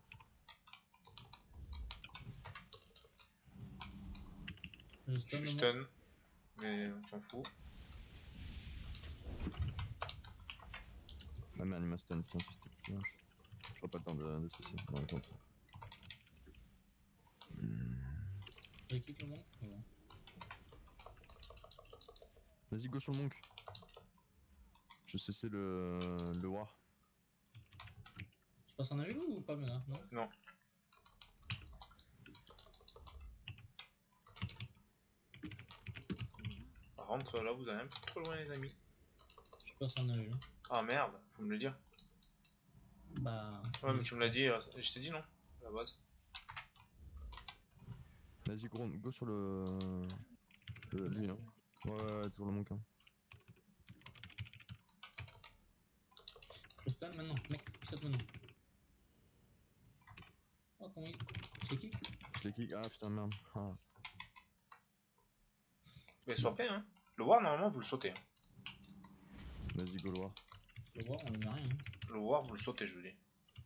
Je Je stun suis le stun. Mais on s'en fout. Ah merde, il m'a stun, putain, c'était plus lâche. Je vois pas le temps de ceci. Non, attends. J'ai kick le monk. Bon. Vas-y, go sur le monk. Je cessais le war. Je passe en AV ou pas, Mena? Non. Non. Par contre, là, vous allez un peu trop loin, les amis. Je passe en AV. Ah merde, faut me le dire. Bah. Ouais, mais tu me l'as dit, je t'ai dit non, à la base. Vas-y, go sur lui, là. Ouais, toujours le monk. Hein. Je stun maintenant, mec, saute maintenant. Oh, comment il. Je l'ai kick. Je l'ai kick. Ah putain, merde. Ah. Mais swapez, hein. Le war, normalement, vous le sautez. Hein. Vas-y, go le war. Le voir, on lui met rien. Hein. Le war, vous le sautez, je vous dis.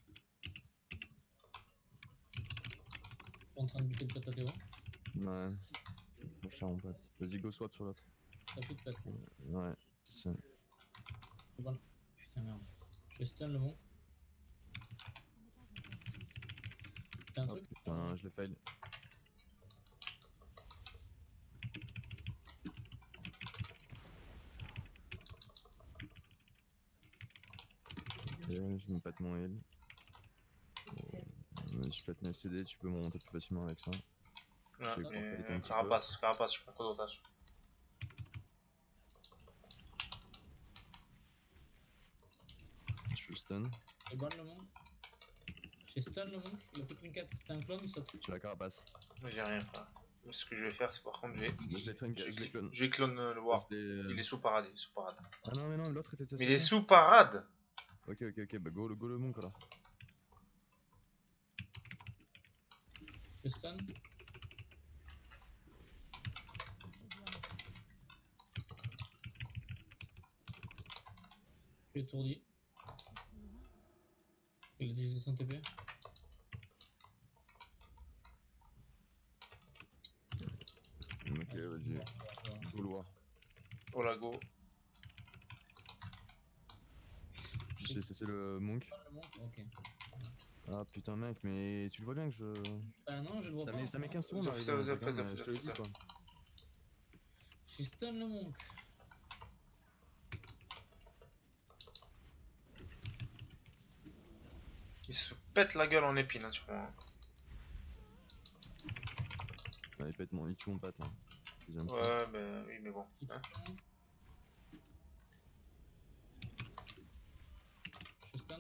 Je suis en train de buter le patatéo. Ouais. Moi, je suis en pote. Vas-y, go swap sur l'autre. T'as plus de pète. Ouais, c'est ça. C'est bon. Putain, merde. Je stun le mont. T'as un Oh truc? putain, je l'ai fail. Ok, je me pète mon heal. Je pète mes CD, tu peux monter plus facilement avec ça. Ouais, Je sais qu'on fait un petit carapace, je prends trop d'otages. Je stun. J'ai ban le mont. J'ai stun le mont. Il a fait une 4. C'était un clone, il saute. J'ai la carapace. Mais j'ai rien, frère. Mais ce que je vais faire, c'est par contre, Je l'ai clone. je vais clone le war. Je l'ai- Il est sous parade, il est sous parade. Ah non, mais non, l'autre était Mais il est sous parade! Ok, bah go le monk alors. Je stun. Je suis étourdi. Il a utilisé son TP. Ok, vas-y. Go le war. Oh la go. J'ai cessé le monk. Le monk, ok. Ah putain mec, mais tu le vois bien que je... Ah non, je le vois pas. Ça met 15 secondes Vous à avez arriver fait, dans le vous avez truc, fait, hein, mais je te le dis vous avez quoi. J'ai stun le monk. Il se pète la gueule en épine, hein, sur moi. Ouais, il tue mon pote là. Deuxième fois. Ouais, bah oui, mais bon. Hein. Je stun.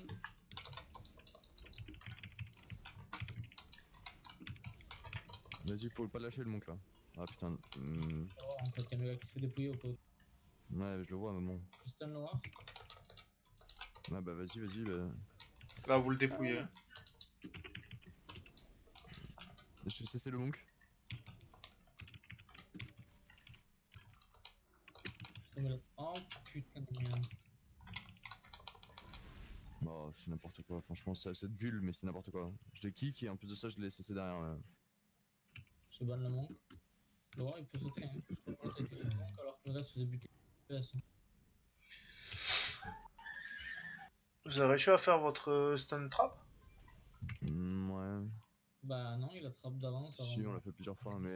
Vas-y, faut pas lâcher le monk là. Ah putain. Oh, en fait, il y a un gars qui se fait dépouiller au pot. Ouais, je le vois, mais bon. Je stun le noir. Ouais, bah vas-y, vas-y. Bah... Là, vous le dépouillez. Hein. Je cessé le monk. Oh putain de merde. Bon, c'est n'importe quoi. Franchement, c'est cette bulle, mais c'est n'importe quoi. Je le kick et en plus de ça, je l'ai cessé derrière. Je banne le monk. Le noir il peut sauter. Hein. Je peux pas attaquer sur le monk alors que le gars se faisait buter. PS. Vous avez réussi à faire votre stun trap? Ouais. Bah non, il attrape d'avance. Si, on l'a fait plusieurs fois, mais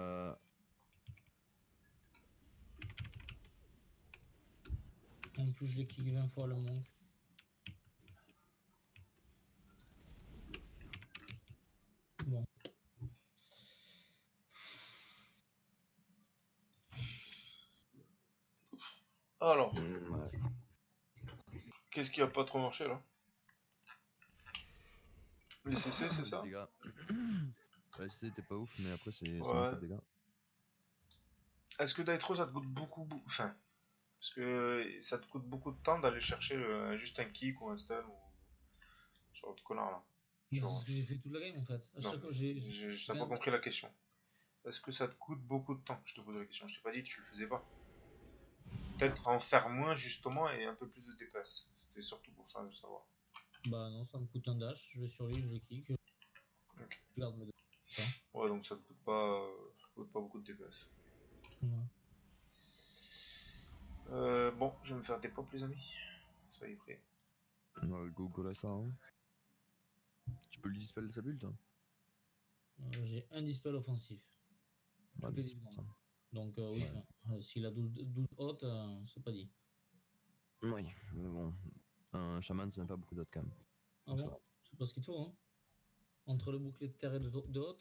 En plus, je l'ai kick 20 fois le monk. Bon. Alors, ouais. qu'est-ce qui a pas trop marché là? Les CC, c'est ça? Les dégâts. Ouais, c'était pas ouf, mais après, c'est Ouais. un peu de dégâts. Est-ce que Daitro ça te coûte beaucoup, enfin, parce que ça te coûte beaucoup de temps d'aller chercher juste un kick ou un stun ou ce genre de connard là? C'est Genre, ce que j'ai fait toute la game en fait. À non, chaque fois, je t'ai pas compris la question. Est-ce que ça te coûte beaucoup de temps? Je te pose la question, je t'ai pas dit que tu le faisais pas. Peut-être en faire moins justement et un peu plus de DPS. C'était surtout pour ça de savoir. Bah non, ça me coûte un dash. Je vais sur lui, je le kick. Ok. Je garde mes deux. Ouais, donc ça te coûte pas beaucoup de DPS. Ouais. Bon, je vais me faire des pop les amis. Soyez prêts. Ouais, go là, ça. Hein. Tu peux lui dispel sa bulle, toi? J'ai un dispel offensif. Ouais, Toutes les mais 10 c'est pour secondes. ça. Donc oui, s'il a 12 hautes, c'est pas dit. Oui, mais bon. Un chaman, ça n'a pas beaucoup d'autres quand même. Ah Donc, ça bon? va. C'est pas ce qu'il faut, hein. Entre le bouclier de terre et de haute.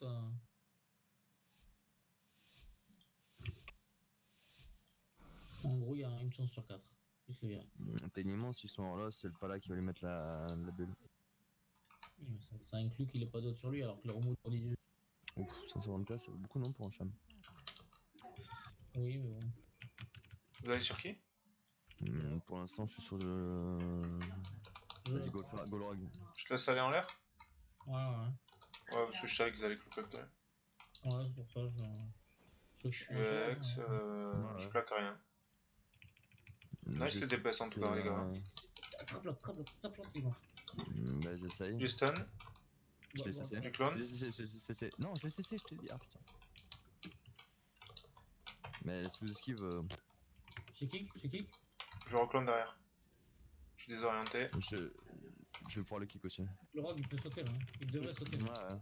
En gros, il y a une chance sur 4. Plus le virer. Techniquement, s'ils sont là, c'est le pala qui va lui mettre la bulle. Oui, mais ça inclut qu'il ait pas d'autre sur lui alors que le remous pour 18. Ouf, 524, ça fait beaucoup non pour un cham. Oui, mais bon. Vous allez sur qui? Pour l'instant, je suis sur le. Vas-y, Golrog. Je te laisse aller en l'air? Ouais. Ouais, parce que je savais qu'ils allaient cloquer quand même. Ouais, c'est pour ça je Je suis ex, je claque rien. Nice le DPS en tout cas, les gars. Tape-le, il va. Bah, j'essaye. Du stun, Je l'ai cessé. du clone. Je l'ai cessé. Non, je l'ai cessé, je te dis. Ah putain. Mais la sous esquive. J'ai kick. Je reclone derrière. Je suis désorienté. Je vais pouvoir le kick aussi. Le rogue il peut sauter là, hein. Il devrait sauter. Ouais.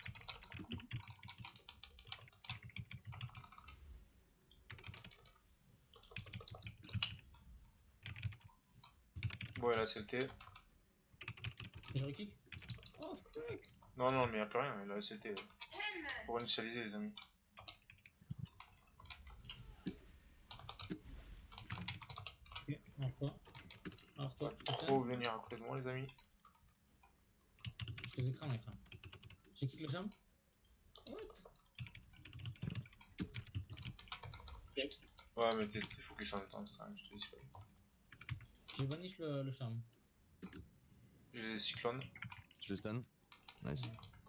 Ouais, là c'est le T. Je rekick. Oh fuck. Non, mais y'a plus rien, là c'est le T. Faut initialiser les amis. Ok, alors toi, je te Trop venir à côté de moi les amis. Je les écrans l'écran. J'ai kick le jam. What? Ouais, mais t'es focus en même temps, ça, je te dis pas. J'ai vanish le charme. J'ai des cyclones. Je le stun. Nice.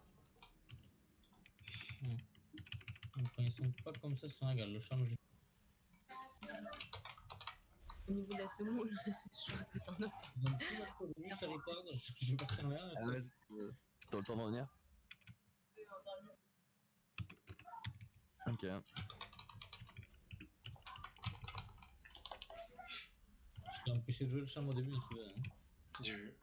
Donc quand ils sont pas comme ça, c'est un égal. Le charme, je... Au niveau de la semoule, je pense que t'en as. Donc tout la fois de lui, ça retard, je vais partir en l'air. T'as le temps de revenir? Ok. Je t'ai empêché de jouer le charme au début, tu vois. Hein. J'ai vu.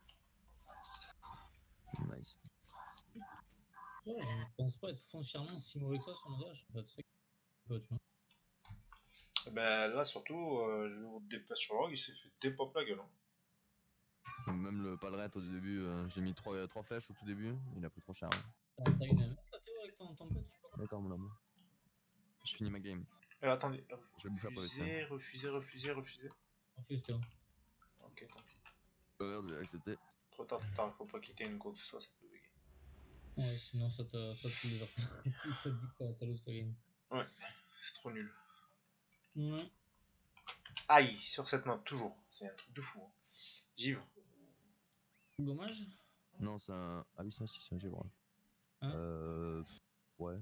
Nice. Ouais, je pense pas être foncièrement si mauvais que ça sur mon dash. En fait, c'est que tu vois. Bah là surtout, je vais vous DPS sur Rogue, il s'est fait dépop la gueule. Hein. Même le Palret au début, j'ai mis 3 flèches au tout début, il a pris trop cher. Ouais. T'as une MS là, Théo, avec ton pote, je sais pas quoi. D'accord, mon homme. Je finis ma game. Attendez, Je vais bouffer après le refuser. Refuse, Théo. Ok, tant pis. Merde, j'ai accepté. Trop tard, faut pas quitter une go, ça peut bugger. Ouais, sinon ça te fout les orteils. Ça te dit que t'as lost la game. Ouais, c'est trop nul. Ouais. Aïe, sur cette map, toujours. C'est un truc de fou. Hein. Givre. Dommage. Non, c'est un. Ah oui, ça aussi, c'est un givre. Hein Ouais.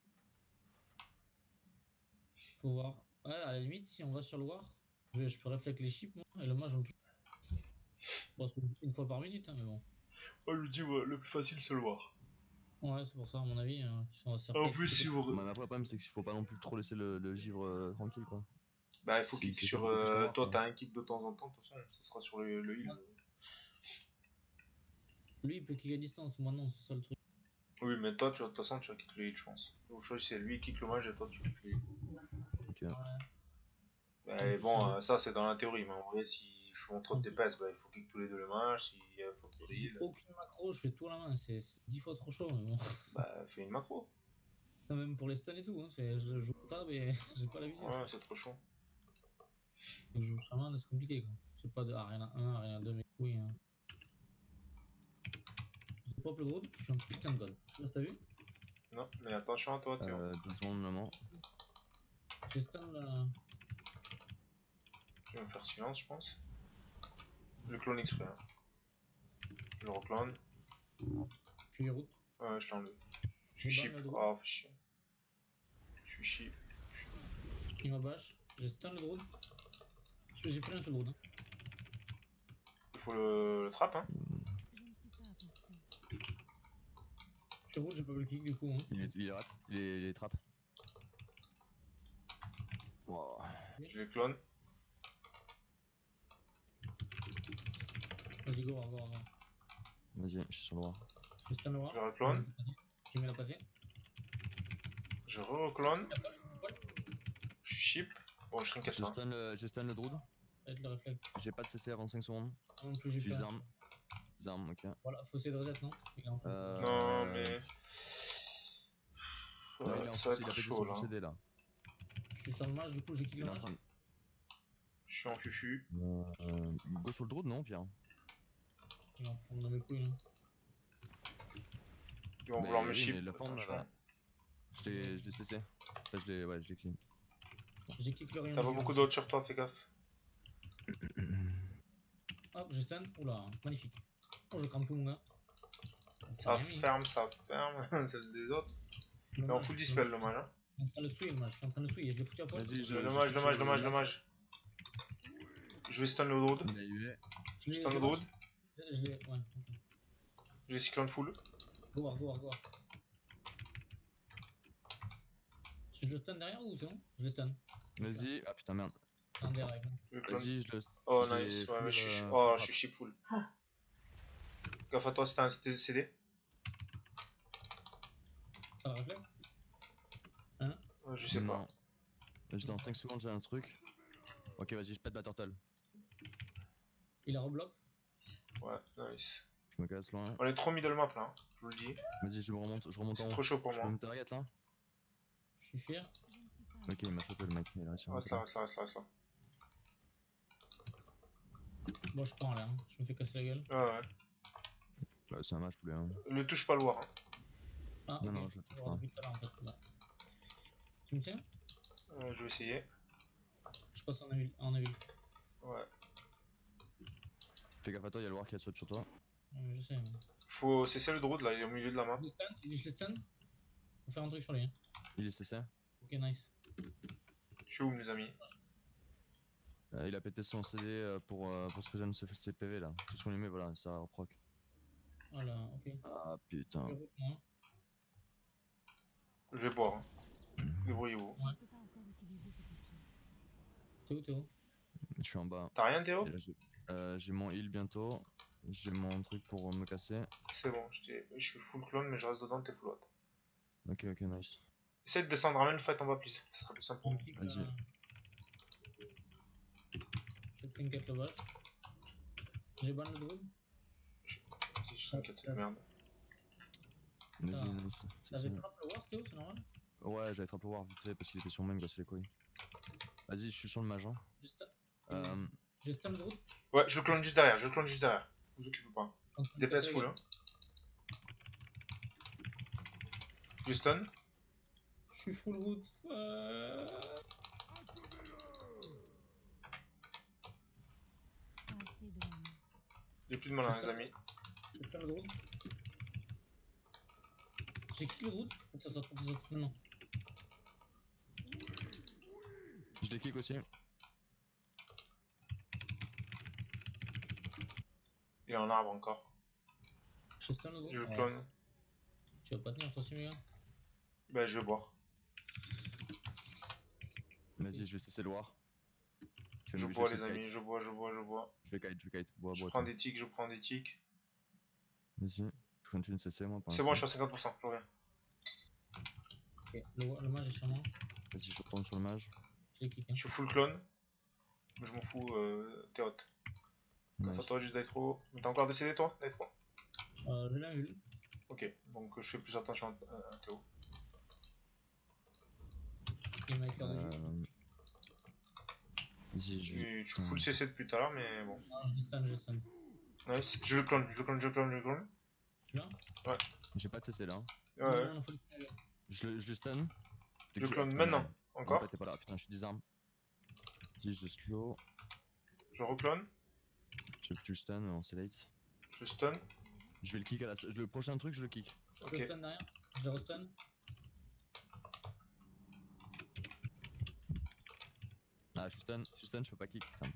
Faut voir. Ouais, à la limite, si on va sur le War, je peux réfléchir les chips, moi, et le mage en plus. Bon, c'est une fois par minute, hein, mais bon. Oh, je dis, ouais, le plus facile, c'est le War. Ouais, c'est pour ça, à mon avis. Si on va se En plus, si vous. Mais après, le problème, c'est qu'il faut pas non plus trop laisser le givre tranquille, quoi. Bah, il faut Si, kick c'est sur. ça, beaucoup plus que moi, Toi, quoi. t'as un kick de temps en temps, de toute façon, ce sera sur le heal. Lui, il peut kick à distance, moi non, c'est ça le truc. Oui, mais toi, de toute façon, tu vas kick le heal, je pense. Au choix, c'est lui qui kick le mage et toi, tu kick le heal. Ok. Bah, bon, ça, c'est dans la théorie, mais en vrai, s'ils font trop de DPS, bah, il faut kick tous les deux le mage, s'il faut trop de heal. Aucune macro, je fais tout à la main, c'est 10 fois trop chaud, mais bon. Bah, fais une macro. Même pour les stuns et tout, hein, je joue pas, mais j'ai pas l'habitude. Ouais, c'est trop chaud. Je joue chaman, c'est compliqué quoi. C'est pas de Arena 1, Arena 2, mais oui. Hein. Je pop le groupe, je suis un putain de god. T'as vu? Non, mais attention à toi, Théo. 2 secondes, maman. J'ai stun là. Je vais me faire silence, je pense. Le clone exprès. Hein. Je le reclone. Je suis route. Ouais, je l'ai enlevé. Je Je suis ban chip. le Oh, fais chier. Je suis chip. Il m'a bash. J'ai stun le drone. J'ai plus rien sur le drone. Hein. Il faut le trap, hein. Je ne sais pas apporter. Je suis route, j'ai pas vu le kick du coup. Hein. Il rate, il les trappe. Wow. Je les clone. Vas-y, go. Vas-y, je suis sur le roi. Je stun le Je roi. le reclone. J'ai mis la pâtée. Je re-reclone. Je suis chip. Bon, je trinket ça. Je stun le druid. Avec le réflexe. J'ai pas de CC avant 5 secondes. Non plus, j'ai J'ai pas. des armes. Des armes, ok. Voilà, faut essayer de reset, non? Il est en train de- Non, mais. Non, il est en ça va full, il a être pété chaud son là. full CD là. Je suis sur le match, du coup j'ai kill Il le est en match. train de. Je suis en fufu. Go sur le druid, non, Pierre? Il est en train de mes couilles là. Ils vont Mais vouloir me oui, chip. mais la forme, Attention. là. Je l'ai CC. Enfin, je l'ai clean. J'ai kick le rayon. T'as pas beaucoup d'autres sur toi, fais gaffe. Hop, j'ai stun. Oula, magnifique. Oh, je crame tout mon gars. Ça rien mis. ferme, celle des autres. Le Mais on mage, fout dispel, le mage. Hein. Je suis en train de le souiller, le match. Je suis en train de le souiller. Je l'ai foutu à poil. Vas-y, Dommage. Je vais stun le druid. Il a eu. Je l'ai- Stun le je druid. l'ai- ouais. Ok. Je vais cyclone full. Go war. Je le stun derrière ou c'est bon? Je le stun. Vas-y. Ah putain, merde. Stun derrière. Je clone. Vas-y, je le. Oh je l'ai nice, ouais, full, mais je suis full chip full. Gaffe à toi, c'était un CD. Ça le réflexe? Je sais pas. Non. Vas-y, dans 5 secondes, j'ai un truc. Ok, vas-y, je pète ma turtle. Il a reblock. Ouais, nice. Je me casse loin. On est trop middle map là, hein, je vous le dis. Vas-y, je remonte en C'est haut. trop chaud pour Je peux moi. me target là? Je suis fier. Je ne sais pas Ok, il m'a chopé le mec. Il a réussi à Reste rentrer. là. Bon, je prends là. Hein. Je me fais casser la gueule. Ouais. Ouais, c'est un match poulet. Hein. Ne touche pas le war. Hein. Ah, Non, ok. non, je le touche On pas. va depuis tout à l'heure en fait. Là. Tu me tiens? Je vais essayer. Je passe en avis. Ouais. Fais gaffe à toi, il y a le war qui saute sur toi. Je sais. Mais... Faut cesser le druid là, il est au milieu de la map. Je les stun. Faut faire un truc sur lui. Hein. Il est CC. Ok, nice. Je suis où mes amis? Il a pété son CD pour ce que j'aime ses PV là. Tout ce qu'on lui met, voilà, ça reproc. Voilà, ok. Ah putain. Moi. Je vais boire. Hein. Débrouillez-vous. Je ne peux pas encore utiliser ce papier. T'es où? Je suis en bas. T'as rien Théo? Et là, j'ai mon heal bientôt. J'ai mon truc pour me casser. C'est bon, je suis full clone mais je reste dedans, t'es full out. Ok, nice. Essaye de descendre, ramène le fight en bas please. Ça sera plus simple pour On nous. kick, Vas-y. T'inquiète le bâche. J'ai ban le druide. Vas-y, je t'inquiète cette merde. Vas-y, Putain. nice. T'avais trap le war Théo, c'est normal? Ouais, j'avais trap le war vite fait parce qu'il était sur moi, il me cassait les couilles. Vas-y, je suis sur le mage. Hein. J'ai stun le druide. Ouais, je clone juste derrière, je clone juste derrière. Vous occupez pas. DPS full, hein. Je stun. Je suis full route. Pas assez de mana. J'ai plus de malin, les amis. Je vais faire le druide. J'ai kick le druide. Faut que ça sorte maintenant. Je les kick aussi. Il est en arbre encore. Je stun le druide. Je le clone. Tu vas pas tenir toi aussi, mes gars? Bah, je vais boire. Vas-y, je vais cesser le war. Je bois, les amis, je bois. Je vais kite, bois, Je bois. prends des tics, Vas-y, je continue de cesser moi. C'est bon, je suis à 50%, je reviens. Ok, le mage est sur moi. Vas-y, je retourne sur le mage. Je l'ai kick. Hein. Je suis full clone. Mais je m'en fous, t'es hot. Nice. Toi, juste d'Aitro. Mais t'as encore décédé, toi, d'Aitro? J'ai la hule. Ok, donc je fais plus attention à Théo. Il m'a éclairé de vue. Vas-y, je vais. Je suis full CC depuis tout à l'heure, mais bon. Non, je stun. Nice. Je le clone. Tu l'as? J'ai pas de CC là. Hein. Ouais. Non, faut le faire. Je le stun. Je le clone maintenant. Encore. T'es pas là, putain, je suis désarme. Vas-y, je slow. Je reclone. Je le stun en late. Je stun. Je vais le kick à la. Le prochain truc, je le kick. Je le stun derrière. Je le restun. Ah, je suis stun, je peux pas kick. Putain.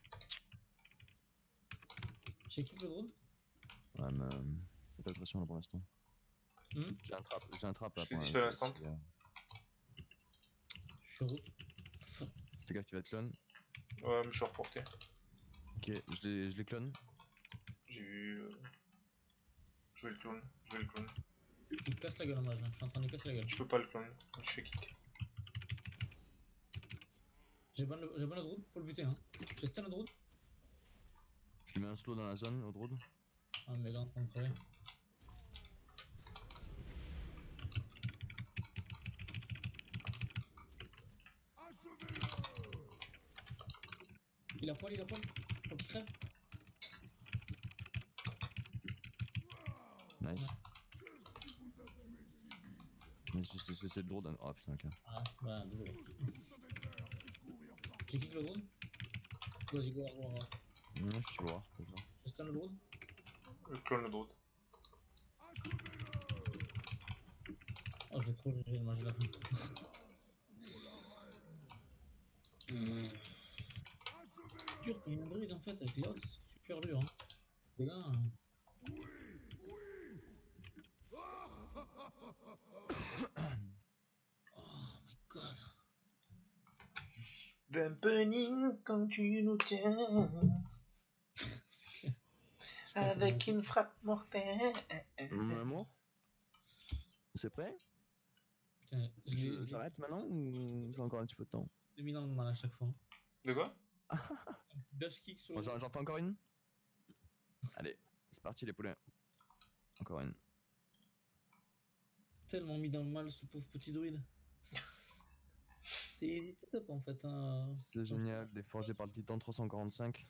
J'ai kick le drone. Ouais, mais. Y'a pas de pression là pour l'instant. J'ai un trap là. Je fais dispel instant. Je suis route. Fais gaffe, tu vas te clone. Ouais, mais je suis reporté. Ok, je les clone. J'ai vu. Je vais le clone. Il casse la gueule en mage là. Je suis en train de casser la gueule. Je peux pas le clone. Je fais kick. J'ai ban le drone. Faut le buter. Hein. J'ai stun le drone. Je lui mets un slow dans la zone au drone. Ah, mais là, en train de crever. Il a poil. Faut qu'il crève. Nice. Vas-y, c'est le drone. Oh putain, ok. Ah, bah, désolé. J'ai kick le drone. Vas-y, go. Je suis voir. Je stun le drone. Je clone le drone. Oh, j'ai trop GG le mage de la fin. C'est dur comme un druide en fait, avec les autres, c'est super dur. Hein. Les gars. Oh my god. Dampening quand tu nous tiens. Avec une frappe mortelle. Mon amour, c'est prêt? Putain, J'arrête maintenant ou j'ai encore un petit peu de temps? J'ai mis dans le mal à chaque fois. De quoi? Dash kick sur Bon, j'en fais encore une? Allez, c'est parti les poulets. Encore une. Tellement mis dans le mal ce pauvre petit druide. C'est top en fait. Hein. C'est génial, déforgé par le titan 345.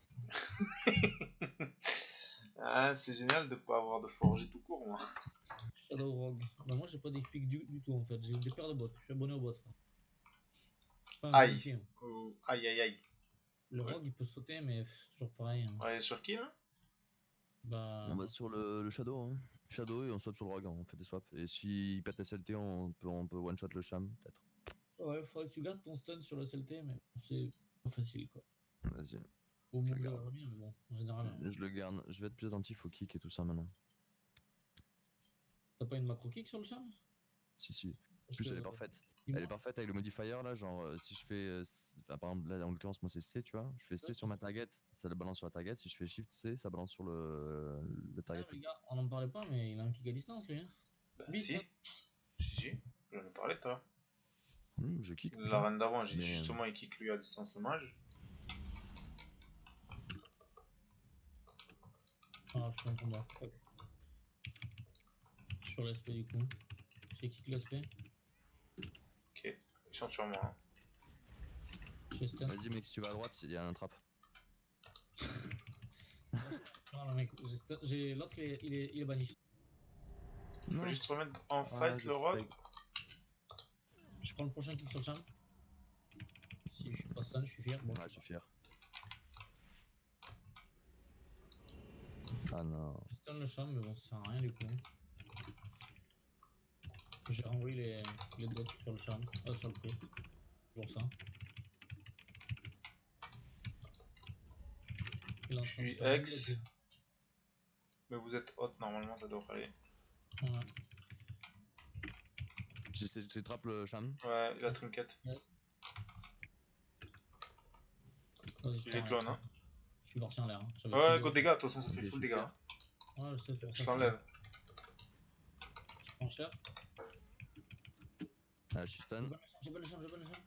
Ah, c'est génial de pas avoir de forge tout court, moi. Shadow Rogue. Bah, moi j'ai pas d'explique du tout en fait, j'ai des paires de bots, je suis abonné aux bots. Aïe. Métier, hein. Aïe. Le Rogue il peut sauter, mais c'est toujours pareil. Hein. Ouais, sur qui là? Bah. On va sur le Shadow. Hein. Shadow et on swap sur le Rogue, hein. On fait des swaps. Et s'il pète SLT, on peut one shot le Sham, peut-être. Ouais, faudrait que tu gardes ton stun sur le SLT, mais c'est pas facile quoi. Vas-y. Au moins, Je ça garde. va bien, mais bon, en général. Hein. Je le garde. Je vais être plus attentif au kick et tout ça maintenant. T'as pas une macro kick sur le charme? Si. En plus, elle est parfaite. Elle est parfaite avec le modifier là, genre si je fais, enfin, par exemple là en l'occurrence moi c'est C, tu vois, je fais C sur ma target, ça le balance sur la target, si je fais Shift C, ça balance sur le target. Ah, les gars, on en parlait pas, mais il a un kick à distance lui. Hein. Bah, Bis, si. hein. Si, j'en ai parlé toi. Je kick. La reine d'avant, j'ai dit Mais, justement il kick lui à distance le mage. Ah, je suis en combat. Fuck. Sur l'SP du coup. J'ai kick l'SP. Ok, ils sont sur moi. Hein. J'ai stun. Vas-y, mec, si tu vas à droite, il y a un trap. Non, non, mec, j'ai l'autre, il est banni. Faut juste remettre en fight le rogue. Je prends le prochain kick sur le champ. Si je suis pas stun, je suis fier. Bon. Ouais, je suis fier. Ah non. Je stun le champ, mais bon, ça sert à rien du coup. J'ai renvoyé les dots sur le champ. Sur le prix. Toujours ça. Je suis ex. Mais vous êtes hot, normalement ça devrait aller. Ouais. J'essaie de trap le cham. Ouais, la trinket. Yes. J'ai clone, hein. Je suis parti en l'air. Hein. Ouais, go dégâts, de toute façon ça fait full dégâts. Hein. Ouais, je sais, Je t'enlève. Je prends cher. Ah, je suis stun. J'ai pas le champ.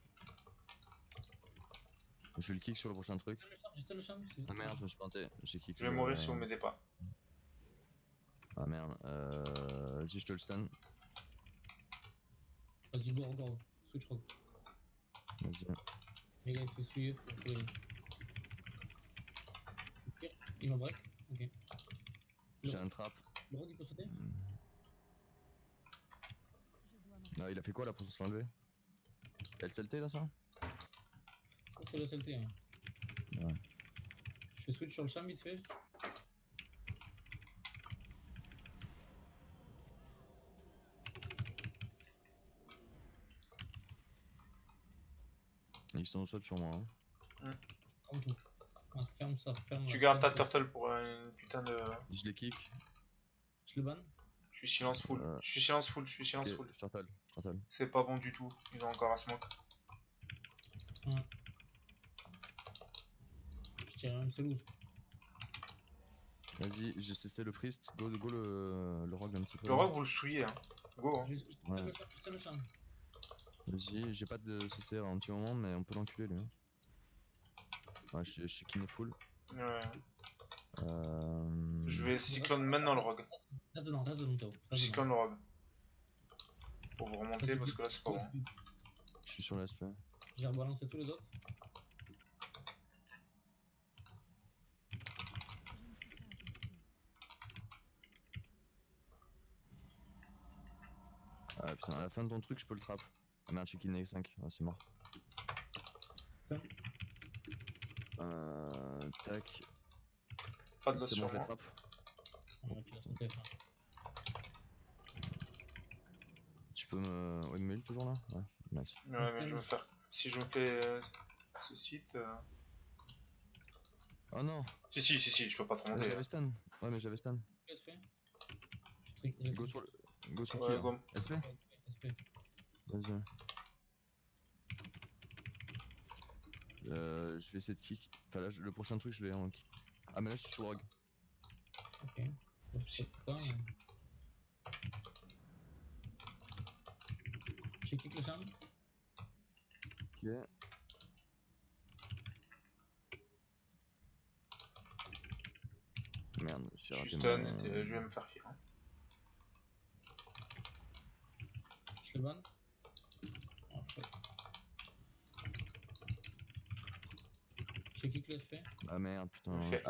Je vais le kick sur le prochain truc. J'ai stun le champ. Ah merde, je me suis planté. J'ai kick. Je vais mourir si vous m'aidez pas. Ah merde. Vas-y, je te le stun. Vas-y, go. Switch rogue. Vas-y. Les gars, il faut suivre. Il m'a break. Ok. J'ai un trap. Le rogue il peut sauter. Ah, il a fait quoi là pour se l'enlever? LCLT là ça? C'est le SLT. Hein. Ouais. Je fais switch sur le champ vite fait. Ils sont au sol sur moi. Hein. Prends tout. Ah, ferme ça, ferme. Tu gardes ta turtle pour une putain de. Je les kick. Je le ban. Je suis silence full. Je suis silence full. Okay, je turtle. C'est pas bon du tout. Ils ont encore un smoke. Ouais. Je dirais même c'est loose. Vas-y, j'ai cessé le priest. Go le rogue un petit peu. Le rogue vous le souillez. Hein. Go. Hein. Je le champ. Vas-y, j'ai pas de CC en un petit moment, mais on peut l'enculer lui. Ouais, je suis kill full. Ouais. Je vais cyclone maintenant le rogue. Reste dedans, Théo. Je cyclone le rogue. Pour vous remonter parce que là c'est pas bon. Je suis sur l'SP. J'ai rebalancé tous les autres. Ah putain, à la fin de ton truc, je peux le trap. Ah merde, je suis kill Nave 5. Ah, c'est mort. Tac. Pas de C'est bon, je les moi. trappe. Tu peux me windmill toujours là? Ouais, nice. Ouais, mais je veux faire. Si je me fais ce site. Oh non! Si, je peux pas te remonter. J'avais stun. Ouais, mais j'avais stun. Go sur Ouais, qui? go. SP? Vas-y. Je vais essayer de kick. Enfin là, le prochain truc, je l'ai en kick. Ah, mais là, je suis sur le rogue. Ok. Je sais pas. J'ai kick le champ. Ok. Merde, Je suis stun et je vais me faire kill. Hein. Je le ban. Oh, fuck. J'ai kick le SP. Ah merde, putain. Je fais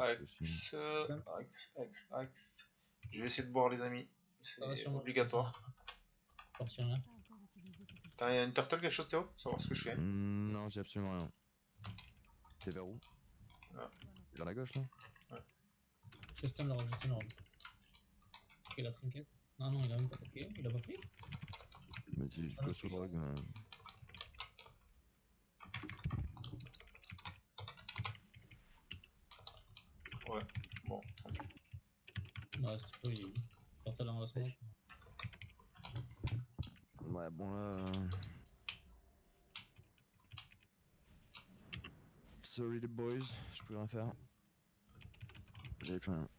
axe. Je vais essayer de boire les amis. C'est obligatoire. Partir là. T'as une turtle quelque chose Théo? Savoir ce que je fais. Non, j'ai absolument rien. T'es vers où? Vers la gauche là? Ouais. Je stun le rogue. Ok, la trinquette. Non, il a même pas pris. Il a pas pris. Mais dis, je go sur le rogue. Ouais, bon. Ouais, c'est pas il turtle dans la smoke. Ouais, bon là. Sorry les boys, je peux rien faire. J'avais plus rien.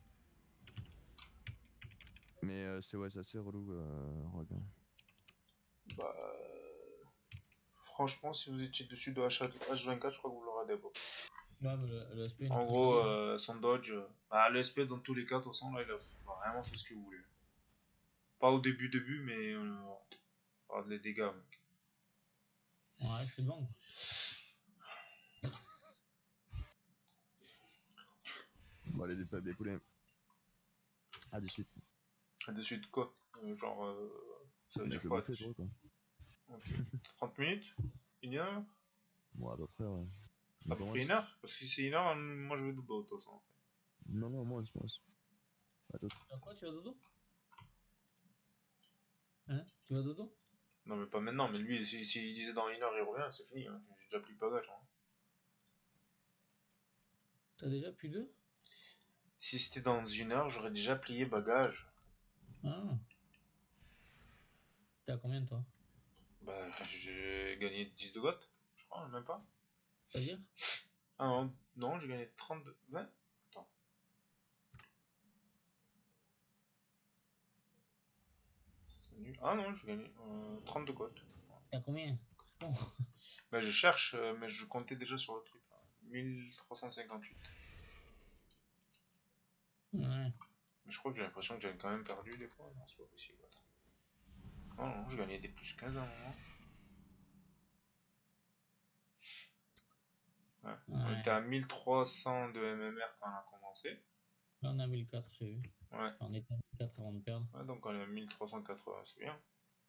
Mais c'est assez relou, Rogue. Bah. Franchement, si vous étiez dessus de H24, je crois que vous l'aurez débo. Ouais, mais le SP, il En est gros, plus son dodge. Bah, le SP, dans tous les cas, de toute façon, là, il a vraiment fait ce qu'il voulait. Pas au début, mais. Regarde les dégâts, mec. ouais, je suis devant. Quoi. Bon, allez, des poulets. Ah, de suite. Et de suite, quoi genre, ça veut Mec, dire le quoi bouffer, toi, quoi. Ok. 30 minutes? Une heure? Bon, à peu près, ouais. À peu près une heure? Parce que si c'est une heure, moi je vais dodo, de toute façon. Non, non, moi, je pense. Attends. Quoi, tu vas dodo? Hein? Tu vas dodo? Non, mais pas maintenant, mais lui, s'il disait dans une heure il revient, c'est fini. Hein. J'ai déjà plus de bagage. Hein. T'as déjà plus deux? Si c'était dans une heure, j'aurais déjà plié bagage. Ah. T'es à combien, toi? Bah, j'ai gagné 10 de goth, je crois, même pas. C'est-à-dire? Ah non, non j'ai gagné 32, 20. Attends. Ah non, j'ai gagné 32 goth. T'es à combien? Bon. Bah, je cherche, mais je comptais déjà sur le truc. Là. 1358. Ouais. Mais je crois que j'ai l'impression que j'avais quand même perdu des fois. Non, c'est pas possible. Oh non, j'ai gagné des plus 15 à un moment. Ouais. Ouais. On était à 1300 de MMR quand on a commencé. Là, on a 1004, j'ai vu. Ouais. Enfin, on était à 1004 avant de perdre. Ouais, donc on est à 1380, c'est bien.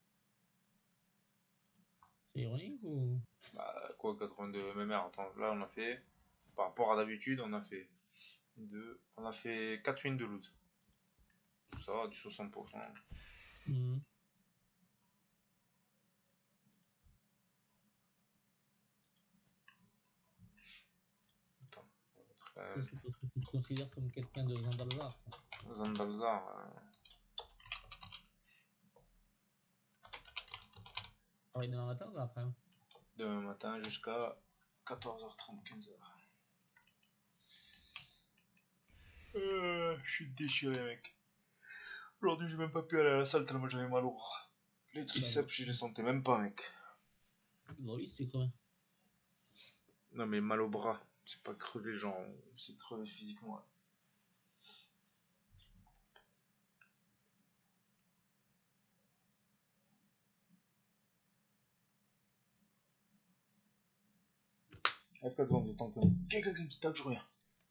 C'est ironique ou? Bah, quoi, 82 MMR? Attends, là on a fait, par rapport à d'habitude, on a fait 4 wins de loot. Ça va, du 60%. Mmh. Attends, Ça, c'est parce que tu te considères comme quelqu'un de Zandalzar. Zandalzar. Travaille demain matin ou après? Demain matin jusqu'à 14h30, 15h. Je suis déchiré, mec. Aujourd'hui, j'ai même pas pu aller à la salle tellement j'avais mal au bras. Les triceps, je les sentais même pas, mec. Bon, oui, c'est crevé. Non, mais mal au bras. C'est pas crevé, genre, c'est crevé physiquement. F4 devant de temps. Quelqu'un qui tape, je reviens.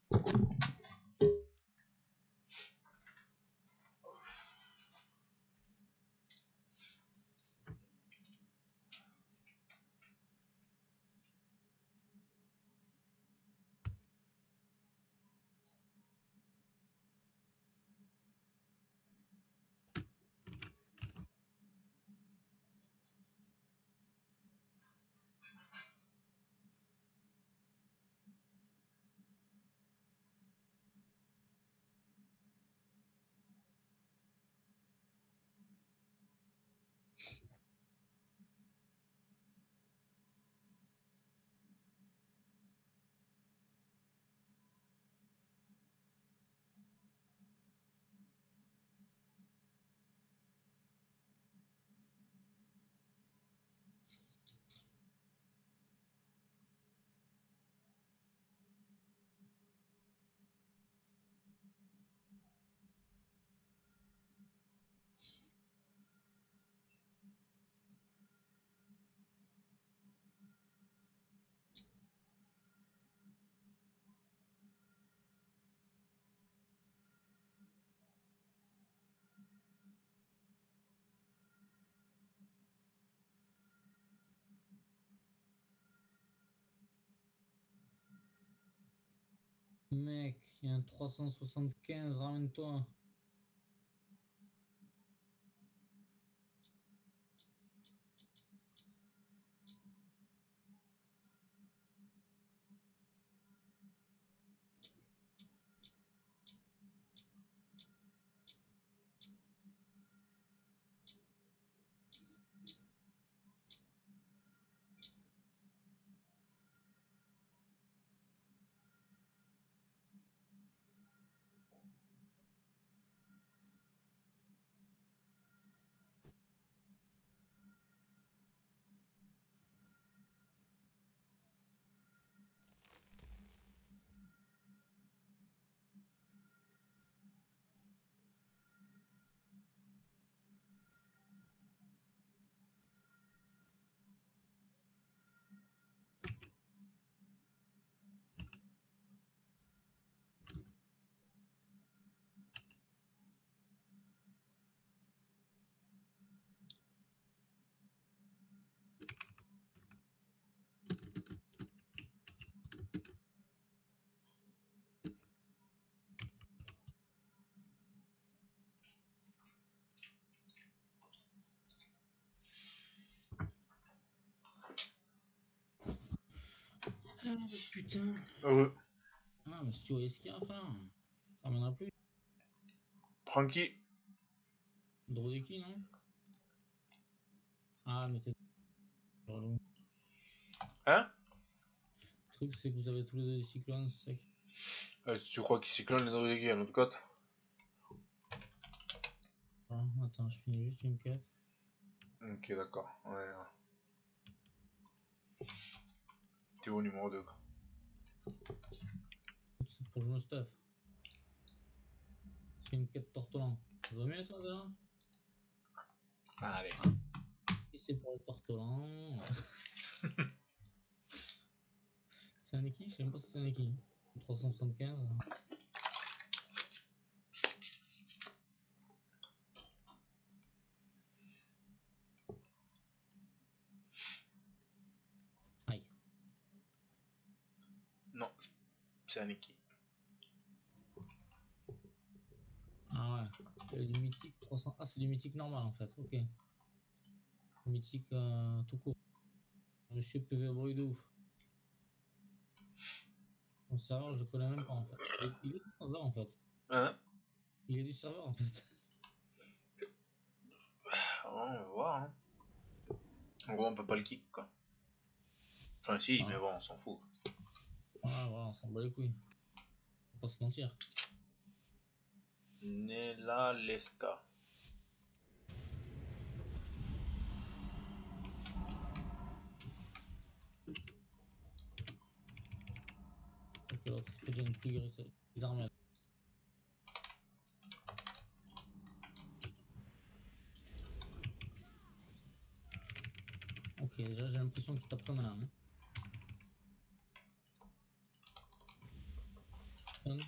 Mec, il y a un 375, ramène-toi. Putain. Heureux. Ah, mais si tu voyais ce qu'il y a à faire, ça reviendra plus. Francky. Drodeki, non? Ah, mais t'es relou. Hein? Le truc, c'est que vous avez tous les deux des cyclones, c'est ça qui... Tu crois qu'il cyclone les Drodeki à l'autre côte? Ah, attends, je finis juste une quête. Ok, d'accord. Ouais. T'es au numéro 2, quoi. C'est pour que je me stuff. C'est une quête tortolan. Ça va mieux, ça, déjà? Allez. Si c'est pour le tortolan... C'est un équipe? Je sais même pas si c'est un équipe. 375. Aïe. Non, c'est un équipe. Ah ouais. C'est du mythique 300... Ah, c'est du mythique normal, en fait. Ok. Mythique tout court. Monsieur PV bruit de ouf. Mon serveur, je le connais même pas, en fait. Il est du serveur, en fait. Hein? Il est du serveur, en fait. On va voir, hein. En gros, on peut pas le kick, quoi. Enfin, si, Ah. mais bon, on s'en fout. Voilà, voilà, on s'en bat les couilles. Faut pas se mentir. Nella Leska. Ok, l'autre, il fait déjà une tigre, c'est armées. Ok, déjà, j'ai l'impression qu'il tape comme un âne. Hein.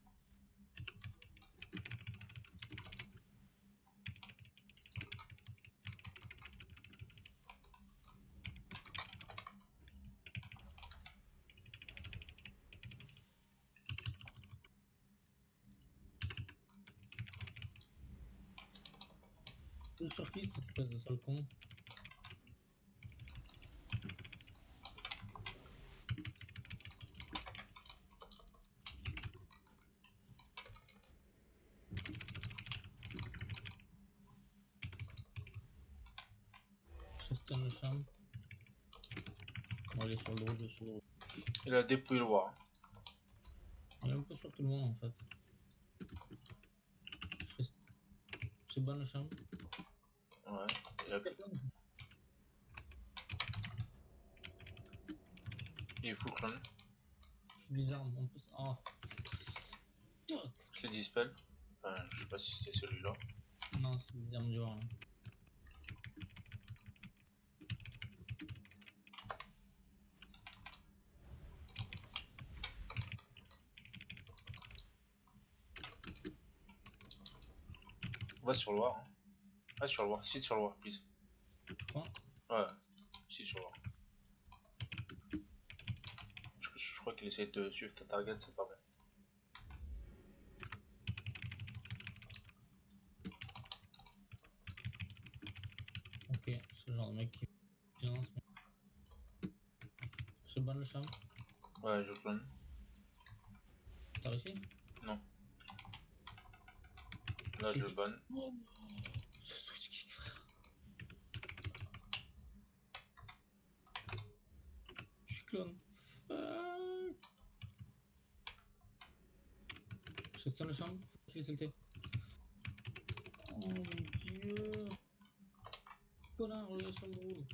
Tout sur qui, cette espèce de sale con? Christian Le Cham. Bon, il est sur le dos, il est sur le dos. Il a dépouillé le voir. Il est un peu sur tout le monde, en fait. C'est bon le Cham. Ouais, il a... Il est full clone. Je suis bizarre, en plus. Oh, fuck. Je l'ai dispel. Enfin, je sais pas si c'était celui-là. Non, c'est bizarre du voir. Va sur le war. Hein. Ah, sur le war. Sit sur le war, please. Quoi? Ouais, sit sur le war. Je crois qu'il essaie de suivre ta target, c'est pas vrai. Ok, c'est le genre de mec qui finance. Mais... Je banne le Cham. Ouais, je clone. T'as réussi? Non. Là, je le banne. Oh, ce switch kick, frère. Je suis clone. Fuck. Je stun le Cham. Faut qu'il ait salté. Oh mon dieu. Connard, relation de roule.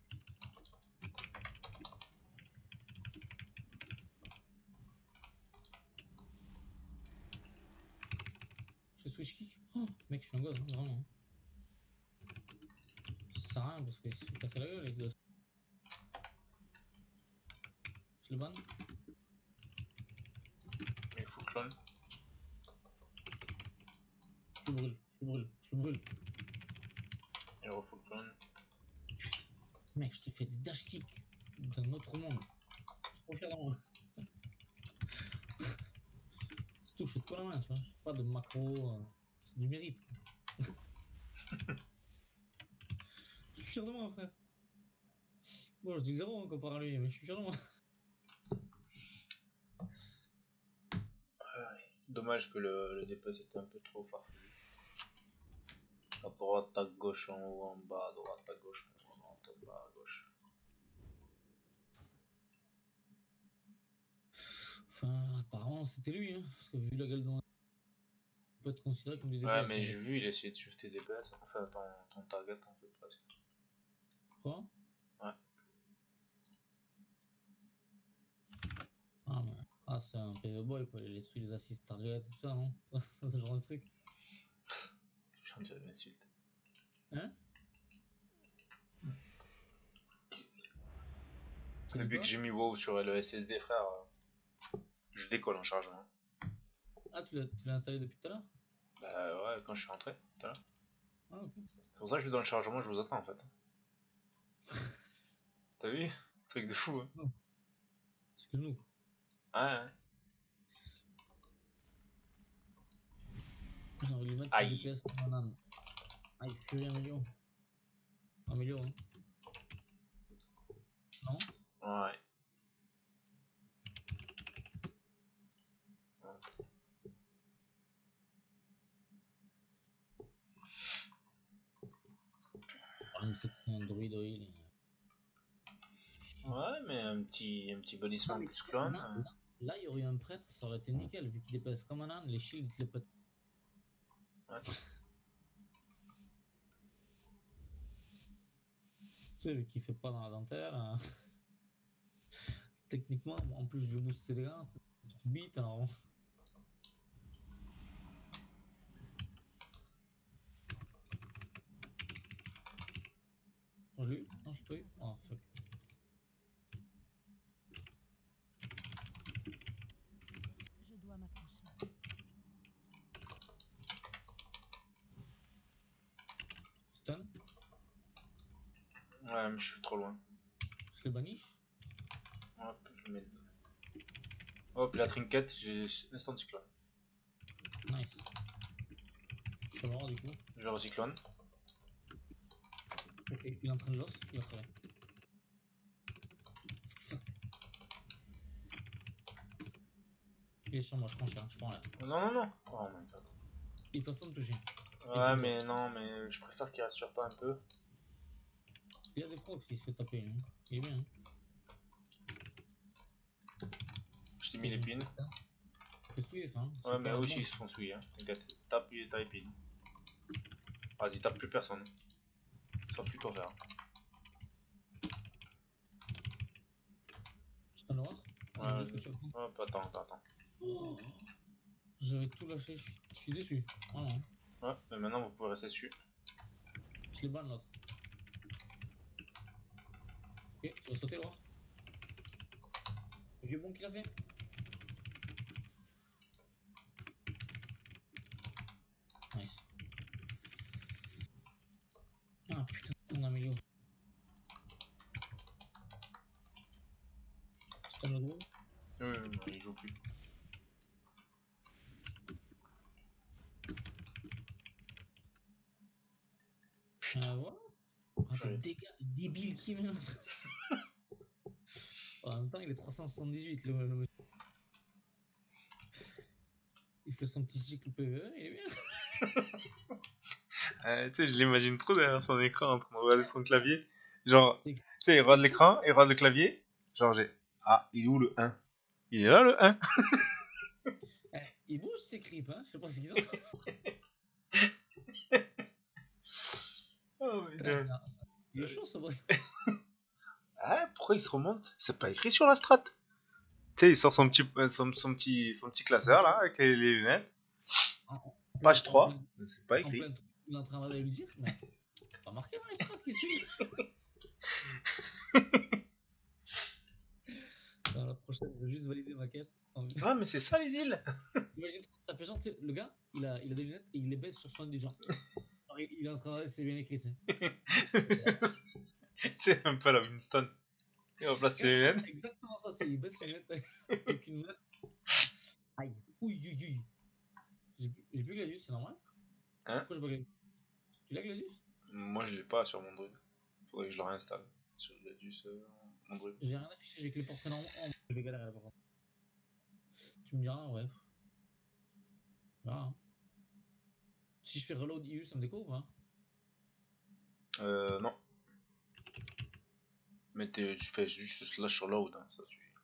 Je switch kick. Oh, mec, je suis un gosse, hein, vraiment. Ça sert à rien parce qu'il se fait casser la gueule et il se doit... Je le banne. Il est full clone. Je le brûle, je le brûle, je le brûle. Il est full clone. Mec, je te fais des dash kicks d'un autre monde. Je suis trop fier de moi. C'est tout, je shoot pas la main, tu vois. Pas de macro, c'est du mérite. Je suis fier de moi, frère. Bon, je dis 0 comparé à lui, mais je suis fier de moi. dommage que le DPS était un peu trop farfelu. À droite, à gauche, en haut, en bas, à droite, à gauche, en haut, en bas, à gauche. Enfin, apparemment c'était lui, hein, parce que vu la gueule dont il peut être considéré comme des DPS. Ouais, mais j'ai vu, il essayait de suivre tes DPS, enfin ton target en fait presque. Quoi? Ouais. Ah, mais... ah c'est un PV boy quoi, il suit les assists target et tout ça, non? Ça c'est le genre de truc. J'en dirais une insulte. Hein? Depuis que j'ai mis WoW sur le SSD, frère, je décolle en chargement. Ah, tu l'as installé depuis tout à l'heure? Bah ouais, quand je suis rentré tout à l'heure. Ah, ok. C'est pour ça que je vais dans le chargement, je vous attends en fait. T'as vu? Truc de fou, hein. Excuse-nous. Ouais. J'ai envie de lui mettre Aïe. le DPS en banane. Aïe, furie Amélio. Amélio, hein. Non? Ouais. Ah, mais c'était un druide oil. Ouais, mais un petit bannissement plus clone. Là, il y aurait eu un prêtre, ça aurait été nickel, vu qu'il DPS comme un âne, les shields, les potes. Ouais. Tu sais, vu qu'il fait pas dans la dentelle. Techniquement, en plus, je lui booste ses dégâts, c'est trop bite alors. Je l'ai eu? Non, je l'ai pas eu. Oh fuck. Je dois m'approcher. Stun? Ouais, mais je suis trop loin. Je le banish? Hop, je le mets. Hop, la trinket, j'ai instant cyclone. Nice. Je peux voir du coup. Je le recyclone. Ok, il est en train de l'os, il va crever. Il est sur moi, je prends cher, je prends là. Non. Oh my god. Il peut pas me toucher. Ouais, mais non, mais je préfère qu'il reste sur toi un peu. Il y a des procs s'il se fait taper, hein. Il est bien. Hein. Je t'ai mis les pins. Fais souiller, hein. Ouais, mais eux aussi ils se font souiller, hein. T'inquiète. Tape et t'as les pins. Vas-y, tape plus personne. Sauf plus toi faire. Je t'en noir? Ouais, hop, attends. Oh. J'avais tout lâché, je suis déçu. Vraiment. Ouais, mais maintenant vous pouvez rester dessus. Je les banne l'autre. Ok, tu vas sauter, voir. Le vieux bon qu'il a fait. Nice. Ah putain, on améliore. C'est un gros. Il joue plus. Voilà. Ah, t'as dégâts débiles qui met. En même temps, il est 378 le monsieur. Il fait son petit cycle PVE, il est bien. Tu sais, je l'imagine trop derrière son écran en train de regarder son clavier. Genre, C'est- tu sais, il regarde l'écran, il regarde le clavier. Genre, ah, il est où le 1? Il est là le 1? Eh, il bouge ses creeps, hein. Je sais pas ce qu'ils ont. Oh, mais Il est chaud ce boss. ah, pourquoi il se remonte? C'est pas écrit sur la strat. Tu sais, il sort son petit classeur là, avec les lunettes. Page 3, c'est pas écrit. Il est en train de lui dire, mais c'est pas marqué dans les strats qui suivent. Dans la prochaine, je vais juste valider ma quête. Ah, mais c'est ça les îles. Imagine, ça fait genre, tu sais, le gars, il a des lunettes et il les baisse sur son des gens. Alors, il est en train de, c'est bien écrit, tu sais. C'est un peu la Winston. Il va placer les lunettes. Exactement ça, il baisse ses lunettes avec une main. Aïe. Ouïe. J'ai plus Gladius, c'est normal? Hein? Pourquoi j'ai pas Gladius? Tu l'as Gladius? Moi je l'ai pas sur mon druide. Faudrait que je le réinstalle sur Gladius mon druide. J'ai rien affiché, j'ai que les portraits normaux. Oh, je vais galérer là par contre. Tu me diras, ouais. Ah, hein. Si je fais reload IU, ça me découvre, hein? Non. Mais tu fais juste slash sur load, hein, ça suffit.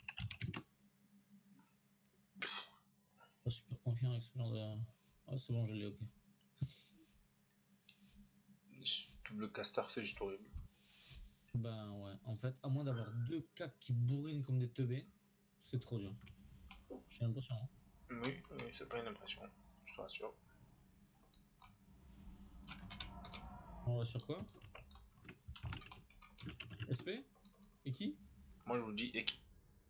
Pas super confiant avec ce genre de. Ah, c'est bon, je l'ai, ok. Double caster, c'est juste horrible. Ben ouais, en fait, à moins d'avoir deux cacs qui bourrinent comme des teubés, c'est trop dur. J'ai l'impression. Hein. Oui, oui, c'est pas une impression, je te rassure. On va sur quoi? SP? Et qui? Moi je vous dis Eki.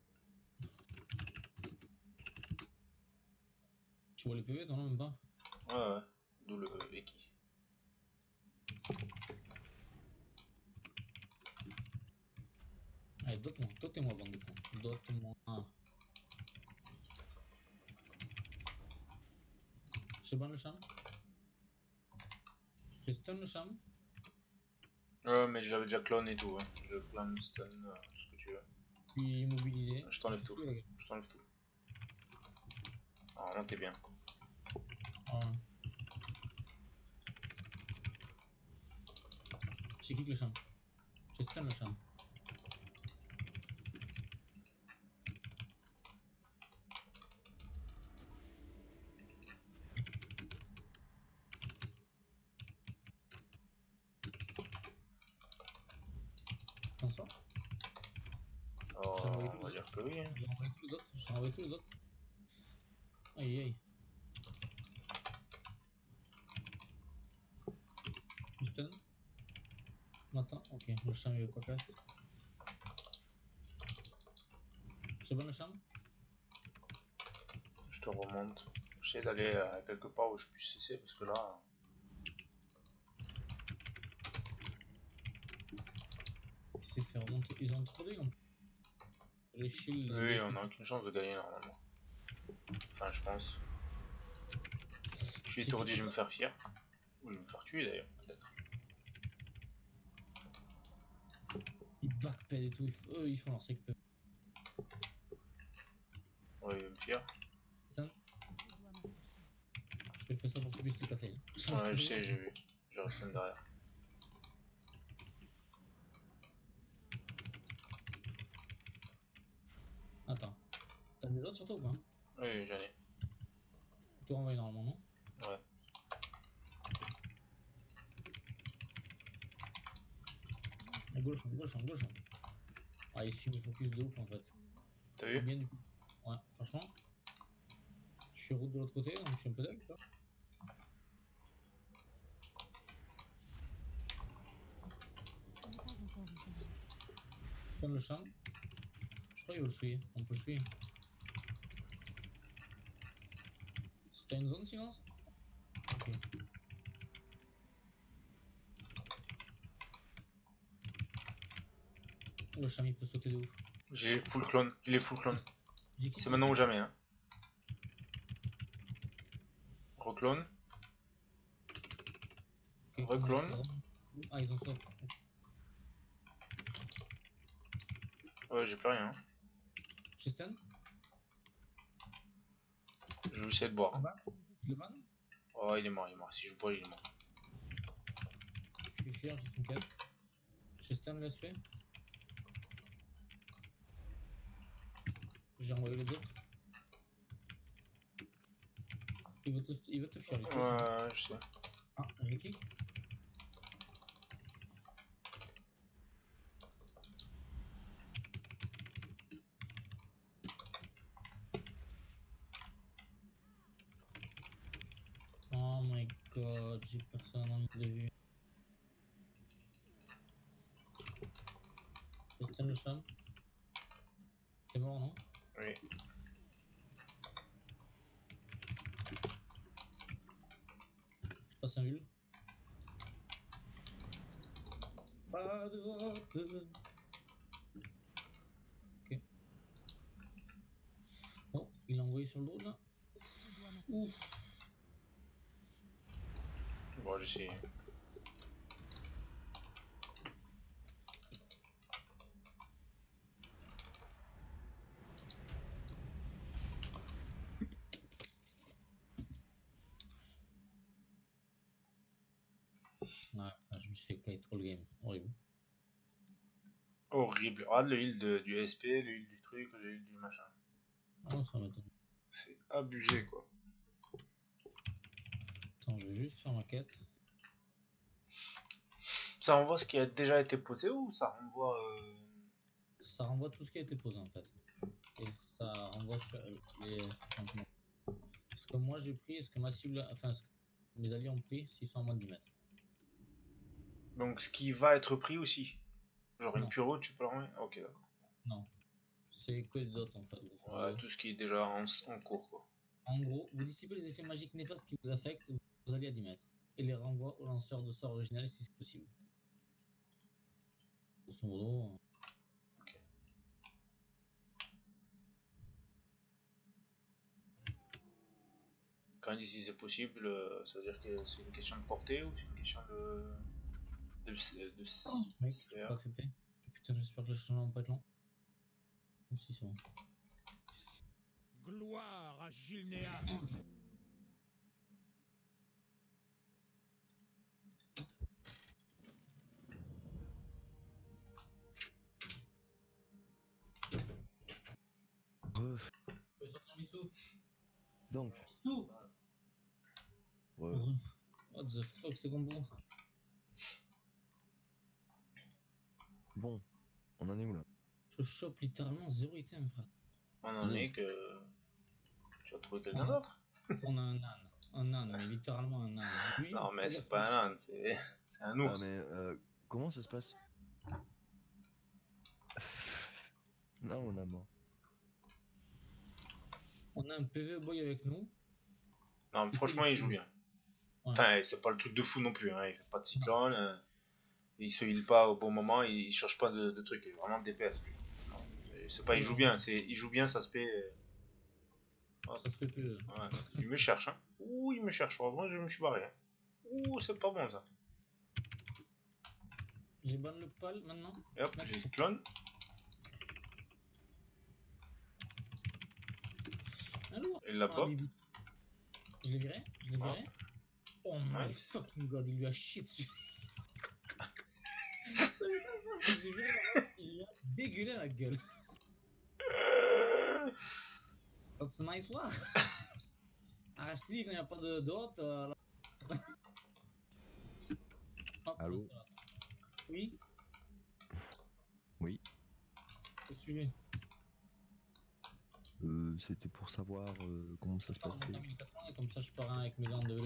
Tu vois les PV, t'en as même pas? Ouais, ouais, d'où le Eki. Allez, dotez-moi, bande de cons. Dote-moi. J'ai ban le cham? J'ai stun le cham? Ouais, mais j'avais déjà clone et tout, hein. Je clone, stun, tout ce que tu veux. Puis immobilisé. Je t'enlève tout. Je t'enlève tout. Alors là, t'es bien. Ouais. J'ai kick le cham. J'ai stun le cham. T'en sors? Oh, J'ai envoyé on tous va les dire autres. que oui. Hein. J'ai envoyé tous les autres. J'ai envoyé tous les autres. Aïe aïe. Je stun. Maintenant, ok, le cham il est quoi casse. J'ai ban le cham? Je te remonte. J'essaie d'aller quelque part où je puisse cesser parce que là. C'est faire remonter. Ils ont trop en plus. Les shields. Oui, on a aucune chance de gagner normalement. Enfin, je pense. Je suis étourdi, je vais me faire fier. Ou je vais me faire tuer d'ailleurs, peut-être. Ils backped et tout. Eux, ils font leur sec. Ouais, il va me fier. Putain, Je dois m'approcher. je fais ça pour que tu puisses te casser. Ouais, je sais, j'ai vu. Je reste même derrière. Attends. T'as des autres sur toi ou pas? Oui, j'en ai. Tu renvoies normalement, non? Ouais. À gauche, gauche, gauche. Ah, il suit mes focus de ouf en fait. T'as C'est vu? bien du coup. Ouais, franchement. Je suis route de l'autre côté, donc je suis un peu deck, tu vois. Ce n'est pas encore réglé. Je prends le champ. Je crois qu'il veut le souiller. On peut le souiller. T'as une zone silence? Ok. Le champ il peut sauter de ouf. J'ai full clone. Il est full clone. J'ai qui? C'est maintenant ou jamais. Hein. Reclone. Ok, Reclone. Ah, ils ont swap. Ouais, j'ai plus rien. Hein. J'ai stun? Je vais essayer de boire. En bas? Je le ban? Oh, il est mort, il est mort. Si je bois, il est mort. Je suis fier, j'ai 34. J'ai stun le SP. J'ai envoyé les autres. Il veut te fier, lui. Ouais, je sais. Ah, j'ai kick. Oh my god, j'ai personne en ligne de vue. Je stun le cham. C'est mort, non? Oui. Je passe un vul. Pas de rock. Ok. Oh, il l'a envoyé sur le drone là. Je dois m'approcher. Ouf. Bon, j'essaie. fait kite all game. Horrible. Horrible. Regarde le heal du SP, le heal du truc, le heal du machin. Oh, ça m'étonne. C'est abusé quoi. Attends, je vais juste faire ma quête. Ça renvoie ce qui a déjà été posé ou ça renvoie. Ça renvoie tout ce qui a été posé en fait. Et ça renvoie sur les changements. Ce que moi j'ai pris et ce que ma cible, enfin ce que mes alliés ont pris s'ils sont à moins de 10 mètres. Donc ce qui va être pris aussi. Genre une Non. pure tu peux l'enlever. Ok, d'accord. Non. C'est que les autres en fait. grosso Ouais, modo. tout ce qui est déjà en cours quoi. En gros, vous dissipez les effets magiques néfastes qui vous affectent vos alliés à 10 mètres. Et les renvoie au lanceur de sort original si c'est possible. Grosso modo. Quand il dit si c'est possible, ça veut dire que c'est une question de portée ou c'est une question de Mec, je peux pas accepter. Putain, j'espère que le changement va pas être long. Oh, si, c'est bon. Gloire à Gilnéas. Bref. Je vais sortir Mitsu. Donc. Mitsu. Ouais. What the fuck, c'est combo. Bon, on en est où là? Je chope littéralement 0 item, frère. On en est que. Tu vas trouver quelqu'un d'autre? On a un âne. Un âne, mais littéralement un âne. Lui, Non, mais c'est regarde pas un âne, c'est un Ah, ours. mais comment ça se passe? Non, on a mort. On a un PV boy avec nous. Non, mais franchement, il joue bien. Ouais. Enfin, c'est pas le truc de fou non plus, hein. Il fait pas de cyclone, il se heal pas au bon moment, il cherche pas de trucs, il est vraiment DPS lui. Non, c'est pas il joue bien, c'est il joue bien, ça se fait. Ça se fait plus. Ouais, il me cherche, hein. Ouh, il me cherche, moi je me suis barré. Hein. Ouh, c'est pas bon ça. J'ai ban le pal maintenant. Et hop, j'ai cyclone. Alors, Et la pop. Je l'ai viré. Je l'ai viré. Oh my Ouais. fucking god, il lui a chié dessus. J'ai viré la meuf, il lui a dégueulé la gueule. That's a nice one. Ah, je te dis, quand il n'y a pas de hôte. Hop, Allô? reste là. Oui. Oui. Qu'est-ce que tu veux? C'était pour savoir comment ça se Attends, passait. on a 1400 et comme ça je pars avec mes gants de vélo.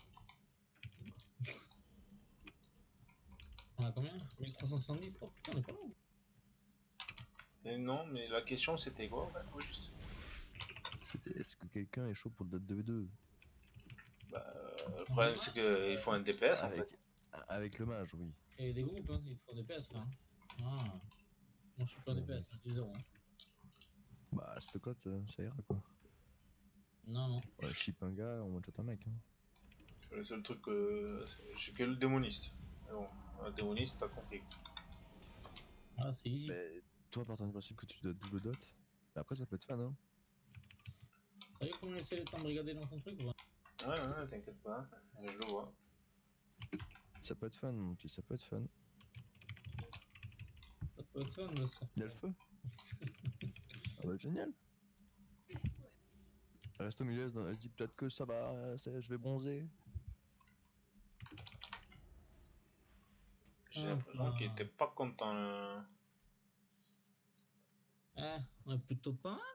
On a combien? 1370? Oh putain, on est pas loin. Et non, mais la question c'était quoi en fait, au juste? C'était est-ce que quelqu'un est chaud pour le date 2v2? Bah, le problème c'est qu'il faut un DPS en fait. Avec le mage, oui. Et des groupes, hein, il te faut des PS là. Ah. Moi je suis pas des PS, je suis 0. Hein. Bah, cette cote, ça ira quoi. Non, non. Ouais, ship un gars, on one-shot un mec. Hein. Le seul truc que. J'ai que le démoniste. Mais bon, le démoniste, t'as compris. Ah, c'est easy. Mais toi, partant du principe que tu dois double dot, après ça peut être fun, hein. T'as vu comment laisser les temps brigader dans ton truc ou pas? Ouais, t'inquiète pas, je le vois. Ça peut être fun, mon petit, ça peut être fun. Ça peut être fun de ça. Il y a le feu. Ah bah génial. Reste au milieu, elle se dit peut-être que ça va, je vais bronzer. J'ai l'impression qu'il était pas content là. On est plutôt pas mal.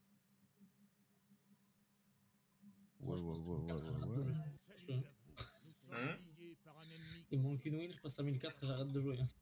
Ouais. Et mon win, je passe à 1004 et j'arrête de jouer.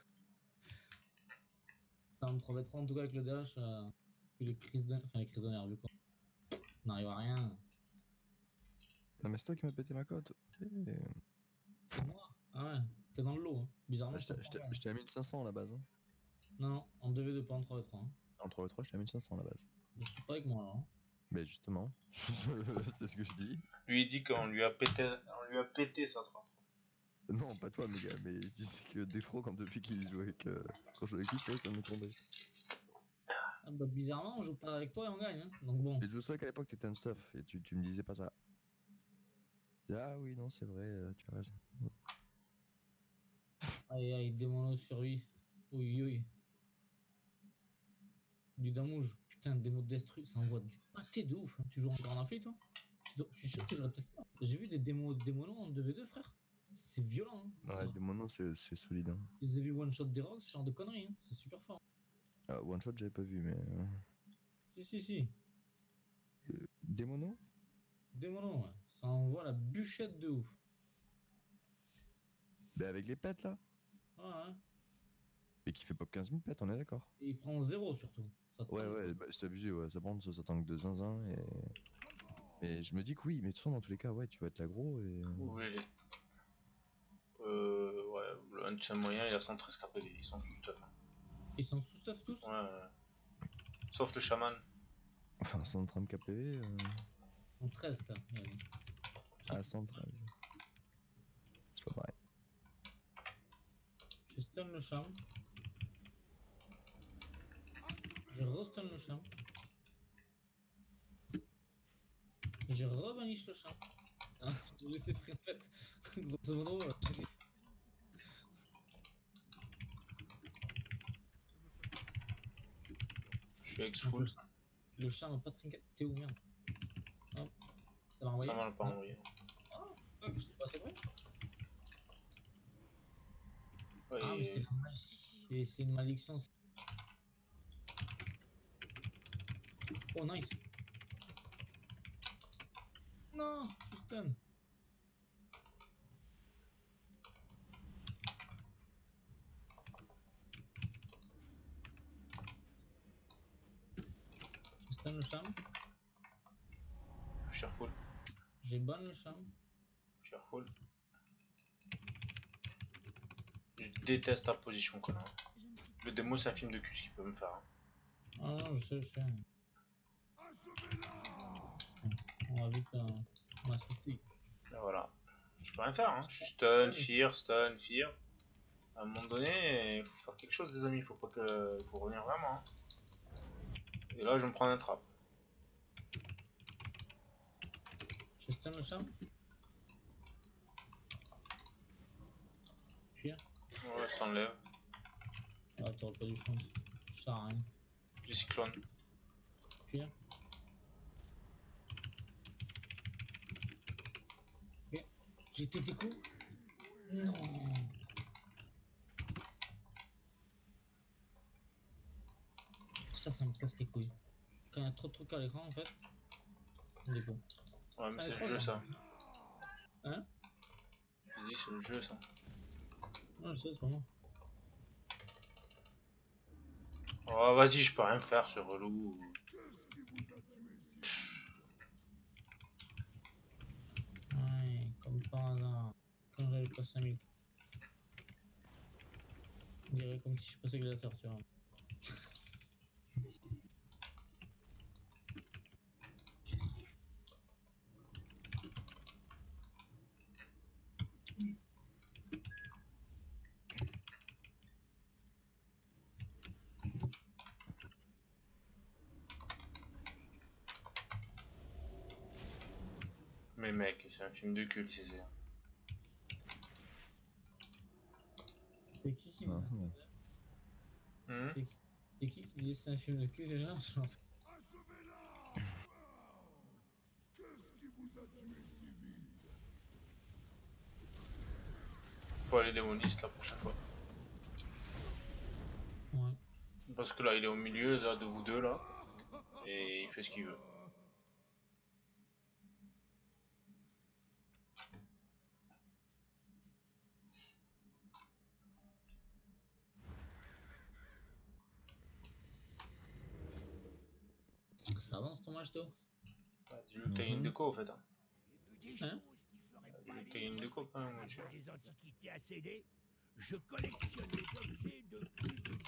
Ça me 3v3 en tout cas avec le DH. Les crises de nerfs, vu qu'on n'arrive à rien. Non mais c'est toi qui m'as pété ma cote. C'est moi. Ah ouais, t'es dans le lot. Hein. Bizarrement, J'étais à 1500 à la base. Hein. Non, en 2v2, pas en 3v3. Hein. En 3v3, j'étais à 1500 à la base. Je suis pas avec moi là. Hein. Mais justement, c'est ce que je dis. Lui il dit qu'on lui a pété sa 3. Non, pas toi, mes gars, mais il disait que Défro, depuis qu'il joue avec. Quand je joue avec lui, c'est vrai qu'il me tombait. Ah bah, bizarrement, on joue pas avec toi et on gagne. Hein. Donc bon. Et je sais qu'à l'époque, t'étais un stuff et tu me disais pas ça. Ah oui, non, c'est vrai, tu as raison. Aïe aïe, démono sur lui. Oui, oui. Du damage. Putain, démo de destru, ça envoie du pâté de ouf. Hein. Tu joues encore en Afrique, toi? Je suis sûr que tu dois tester. J'ai vu des démonos en 2v2, frère. C'est violent. Hein. Ouais, des monos, c'est solide. Hein. Je les ai vus one-shot des rocks, ce genre de conneries. Hein. C'est super fort. One shot, j'avais pas vu, mais. Si. Des monos? Démono, ouais. Ça envoie la bûchette de ouf. Bah, avec les pets là. Ouais. Mais qui fait pop 15 000 pets, on est d'accord. Et il prend 0 surtout. Ça Ouais, tank. ouais, bah, c'est abusé, ouais. Ça prend, ça tank de zinzin. Mais je me dis que oui, mais de toute façon, dans tous les cas, ouais, tu vas être l'aggro et. Oui, ouais, le Hunt moyen il a 113 KPV, ils sont sous stuff. Ils sont sous stuff tous. Ouais. Sauf le chaman. Enfin, 130 KPV. En 13, t'as. À 113. C'est pas pareil. Je stun le charme. Je restun le charme. Je rebaniche le charme. Hein, je te laissais frère fait. Grosso modo, Je suis ex full. le charme a pas trinqué. T'es où, merde? Hop. Ça l'a envoyé? Ça m'a pas envoyé. Oh, c'est pas assez vrai? Ouais, Ah, mais c'est la magie. C'est une malédiction. Oh, nice. Non, je suis stun. Je stun le charme. je suis full. J'ai ban le charme. Je suis full. Je déteste ta position, connard. Le démo, c'est un film de cul qu'il peut me faire. Hein. Ah non, je sais. On va vite m'assister. Et voilà. Je peux rien faire, hein. Je suis stun, fear. À un moment donné, il faut faire quelque chose, les amis. Faut pas que. Faut revenir vraiment. Hein. Et là, je vais me prendre un trap. Je stun le charme. Puis, Ouais, je t'enlève. ah, t'aurais pas du chance. Ça sert à rien. J'ai cyclone. Puis, ok. J'ai tes coups. Non. Ça me casse les couilles. Quand il y a trop de trucs à l'écran, en fait, on déco. Ouais, mais Ça c'est le accroche, jeu, ça. Hein? J'ai dit, c'est le jeu, ça. Non, je sais comment. Oh, vas-y, je peux rien faire, ce relou. Ouais, comme par hasard. Quand j'avais pas 5000. On dirait comme si je passais gladiateur, tu vois. Mais mec, c'est un film de cul, c'est ça. C'est qui me Ah, dit ça? Hmm. C'est qui dit c'est un film de cul déjà? Je m'en rappelle. Faut aller démoniste la prochaine fois. Ouais. Parce que là, il est au milieu là, de vous deux, là. Et il fait ce qu'il veut. Ça avance ton match, toi? Bah, dis-lui que t'as une déco, en fait. Hein. Hein? Dis-lui que t'as une déco, quand même, monsieur. Des antiquités à céder, je collectionne les objets de plus de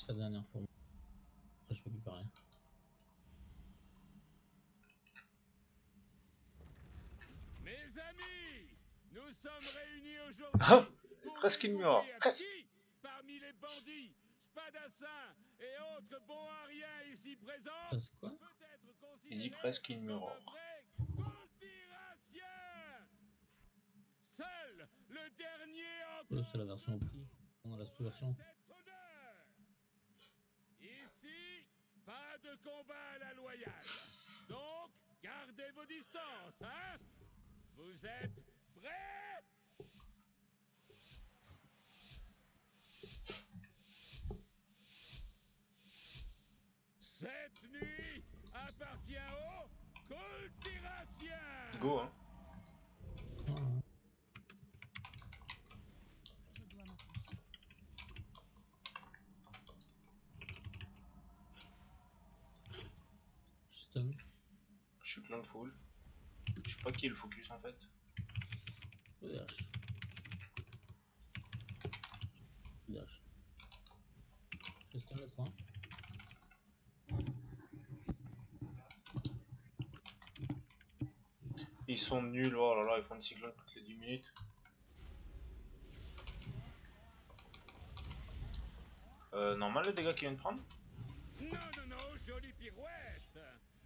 la dernière fois. Après, je peux plus parler. Mes amis, nous sommes réunis aujourd'hui Ah, pour presque une découvrir mort, presque. qui, parmi les bandits, spadassins et autres bons à rien ici présents, Ça, c'est quoi? peut être considéré Il dit presque une comme un mort. vrai cultiratien. Seul le dernier encore C'est la version au prix. On a la sous-version. cet honneur. Ici, pas de combat à la loyale. Donc, gardez vos distances, hein? Vous êtes prêts? Cette nuit appartient au cultiratien. Go, hein. Ah, Je dois m'approcher. stun. Je suis plein de full. Je sais pas qui est le focus en fait. EDH. EDH. Je stun le point. Ils sont nuls, oh là là, ils font une cyclone toutes les 10 minutes. Normal les dégâts qu'ils viennent prendre? Non, jolie pirouette.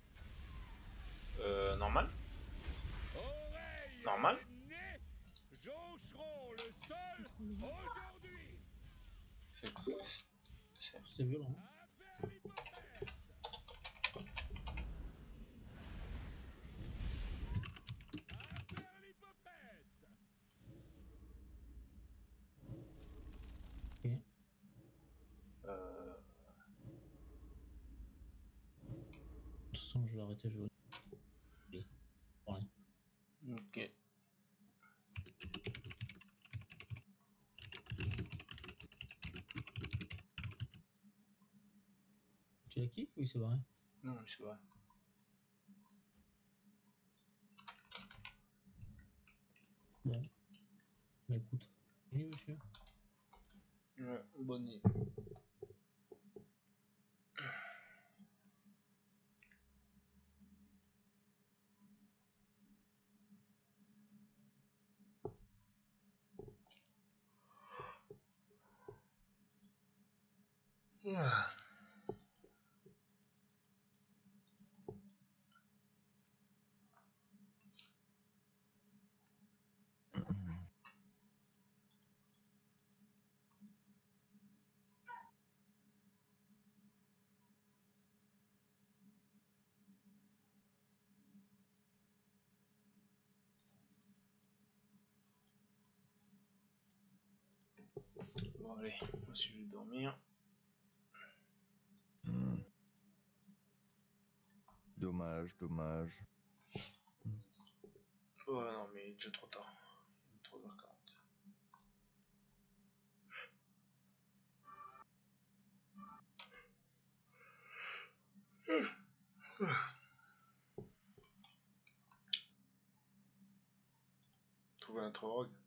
Normal? Oreilles Normal. et nez joncheront le C'est sol trop loin. aujourd'hui. C'est violent. À faire l'hypothèse. À faire l'hypothèse. Ok. De toute façon, je vais arrêter de jouer. Allez. Ouais. Ok. Tu l'as kick ou il s'est barré? Non, c'est vrai. Bon. Bah écoute. Oui, monsieur. Ouais, bonne nuit. Bon allez, moi je vais dormir. Dommage, dommage. Ouais non mais déjà trop tard. 3h40. Trouver un drogue.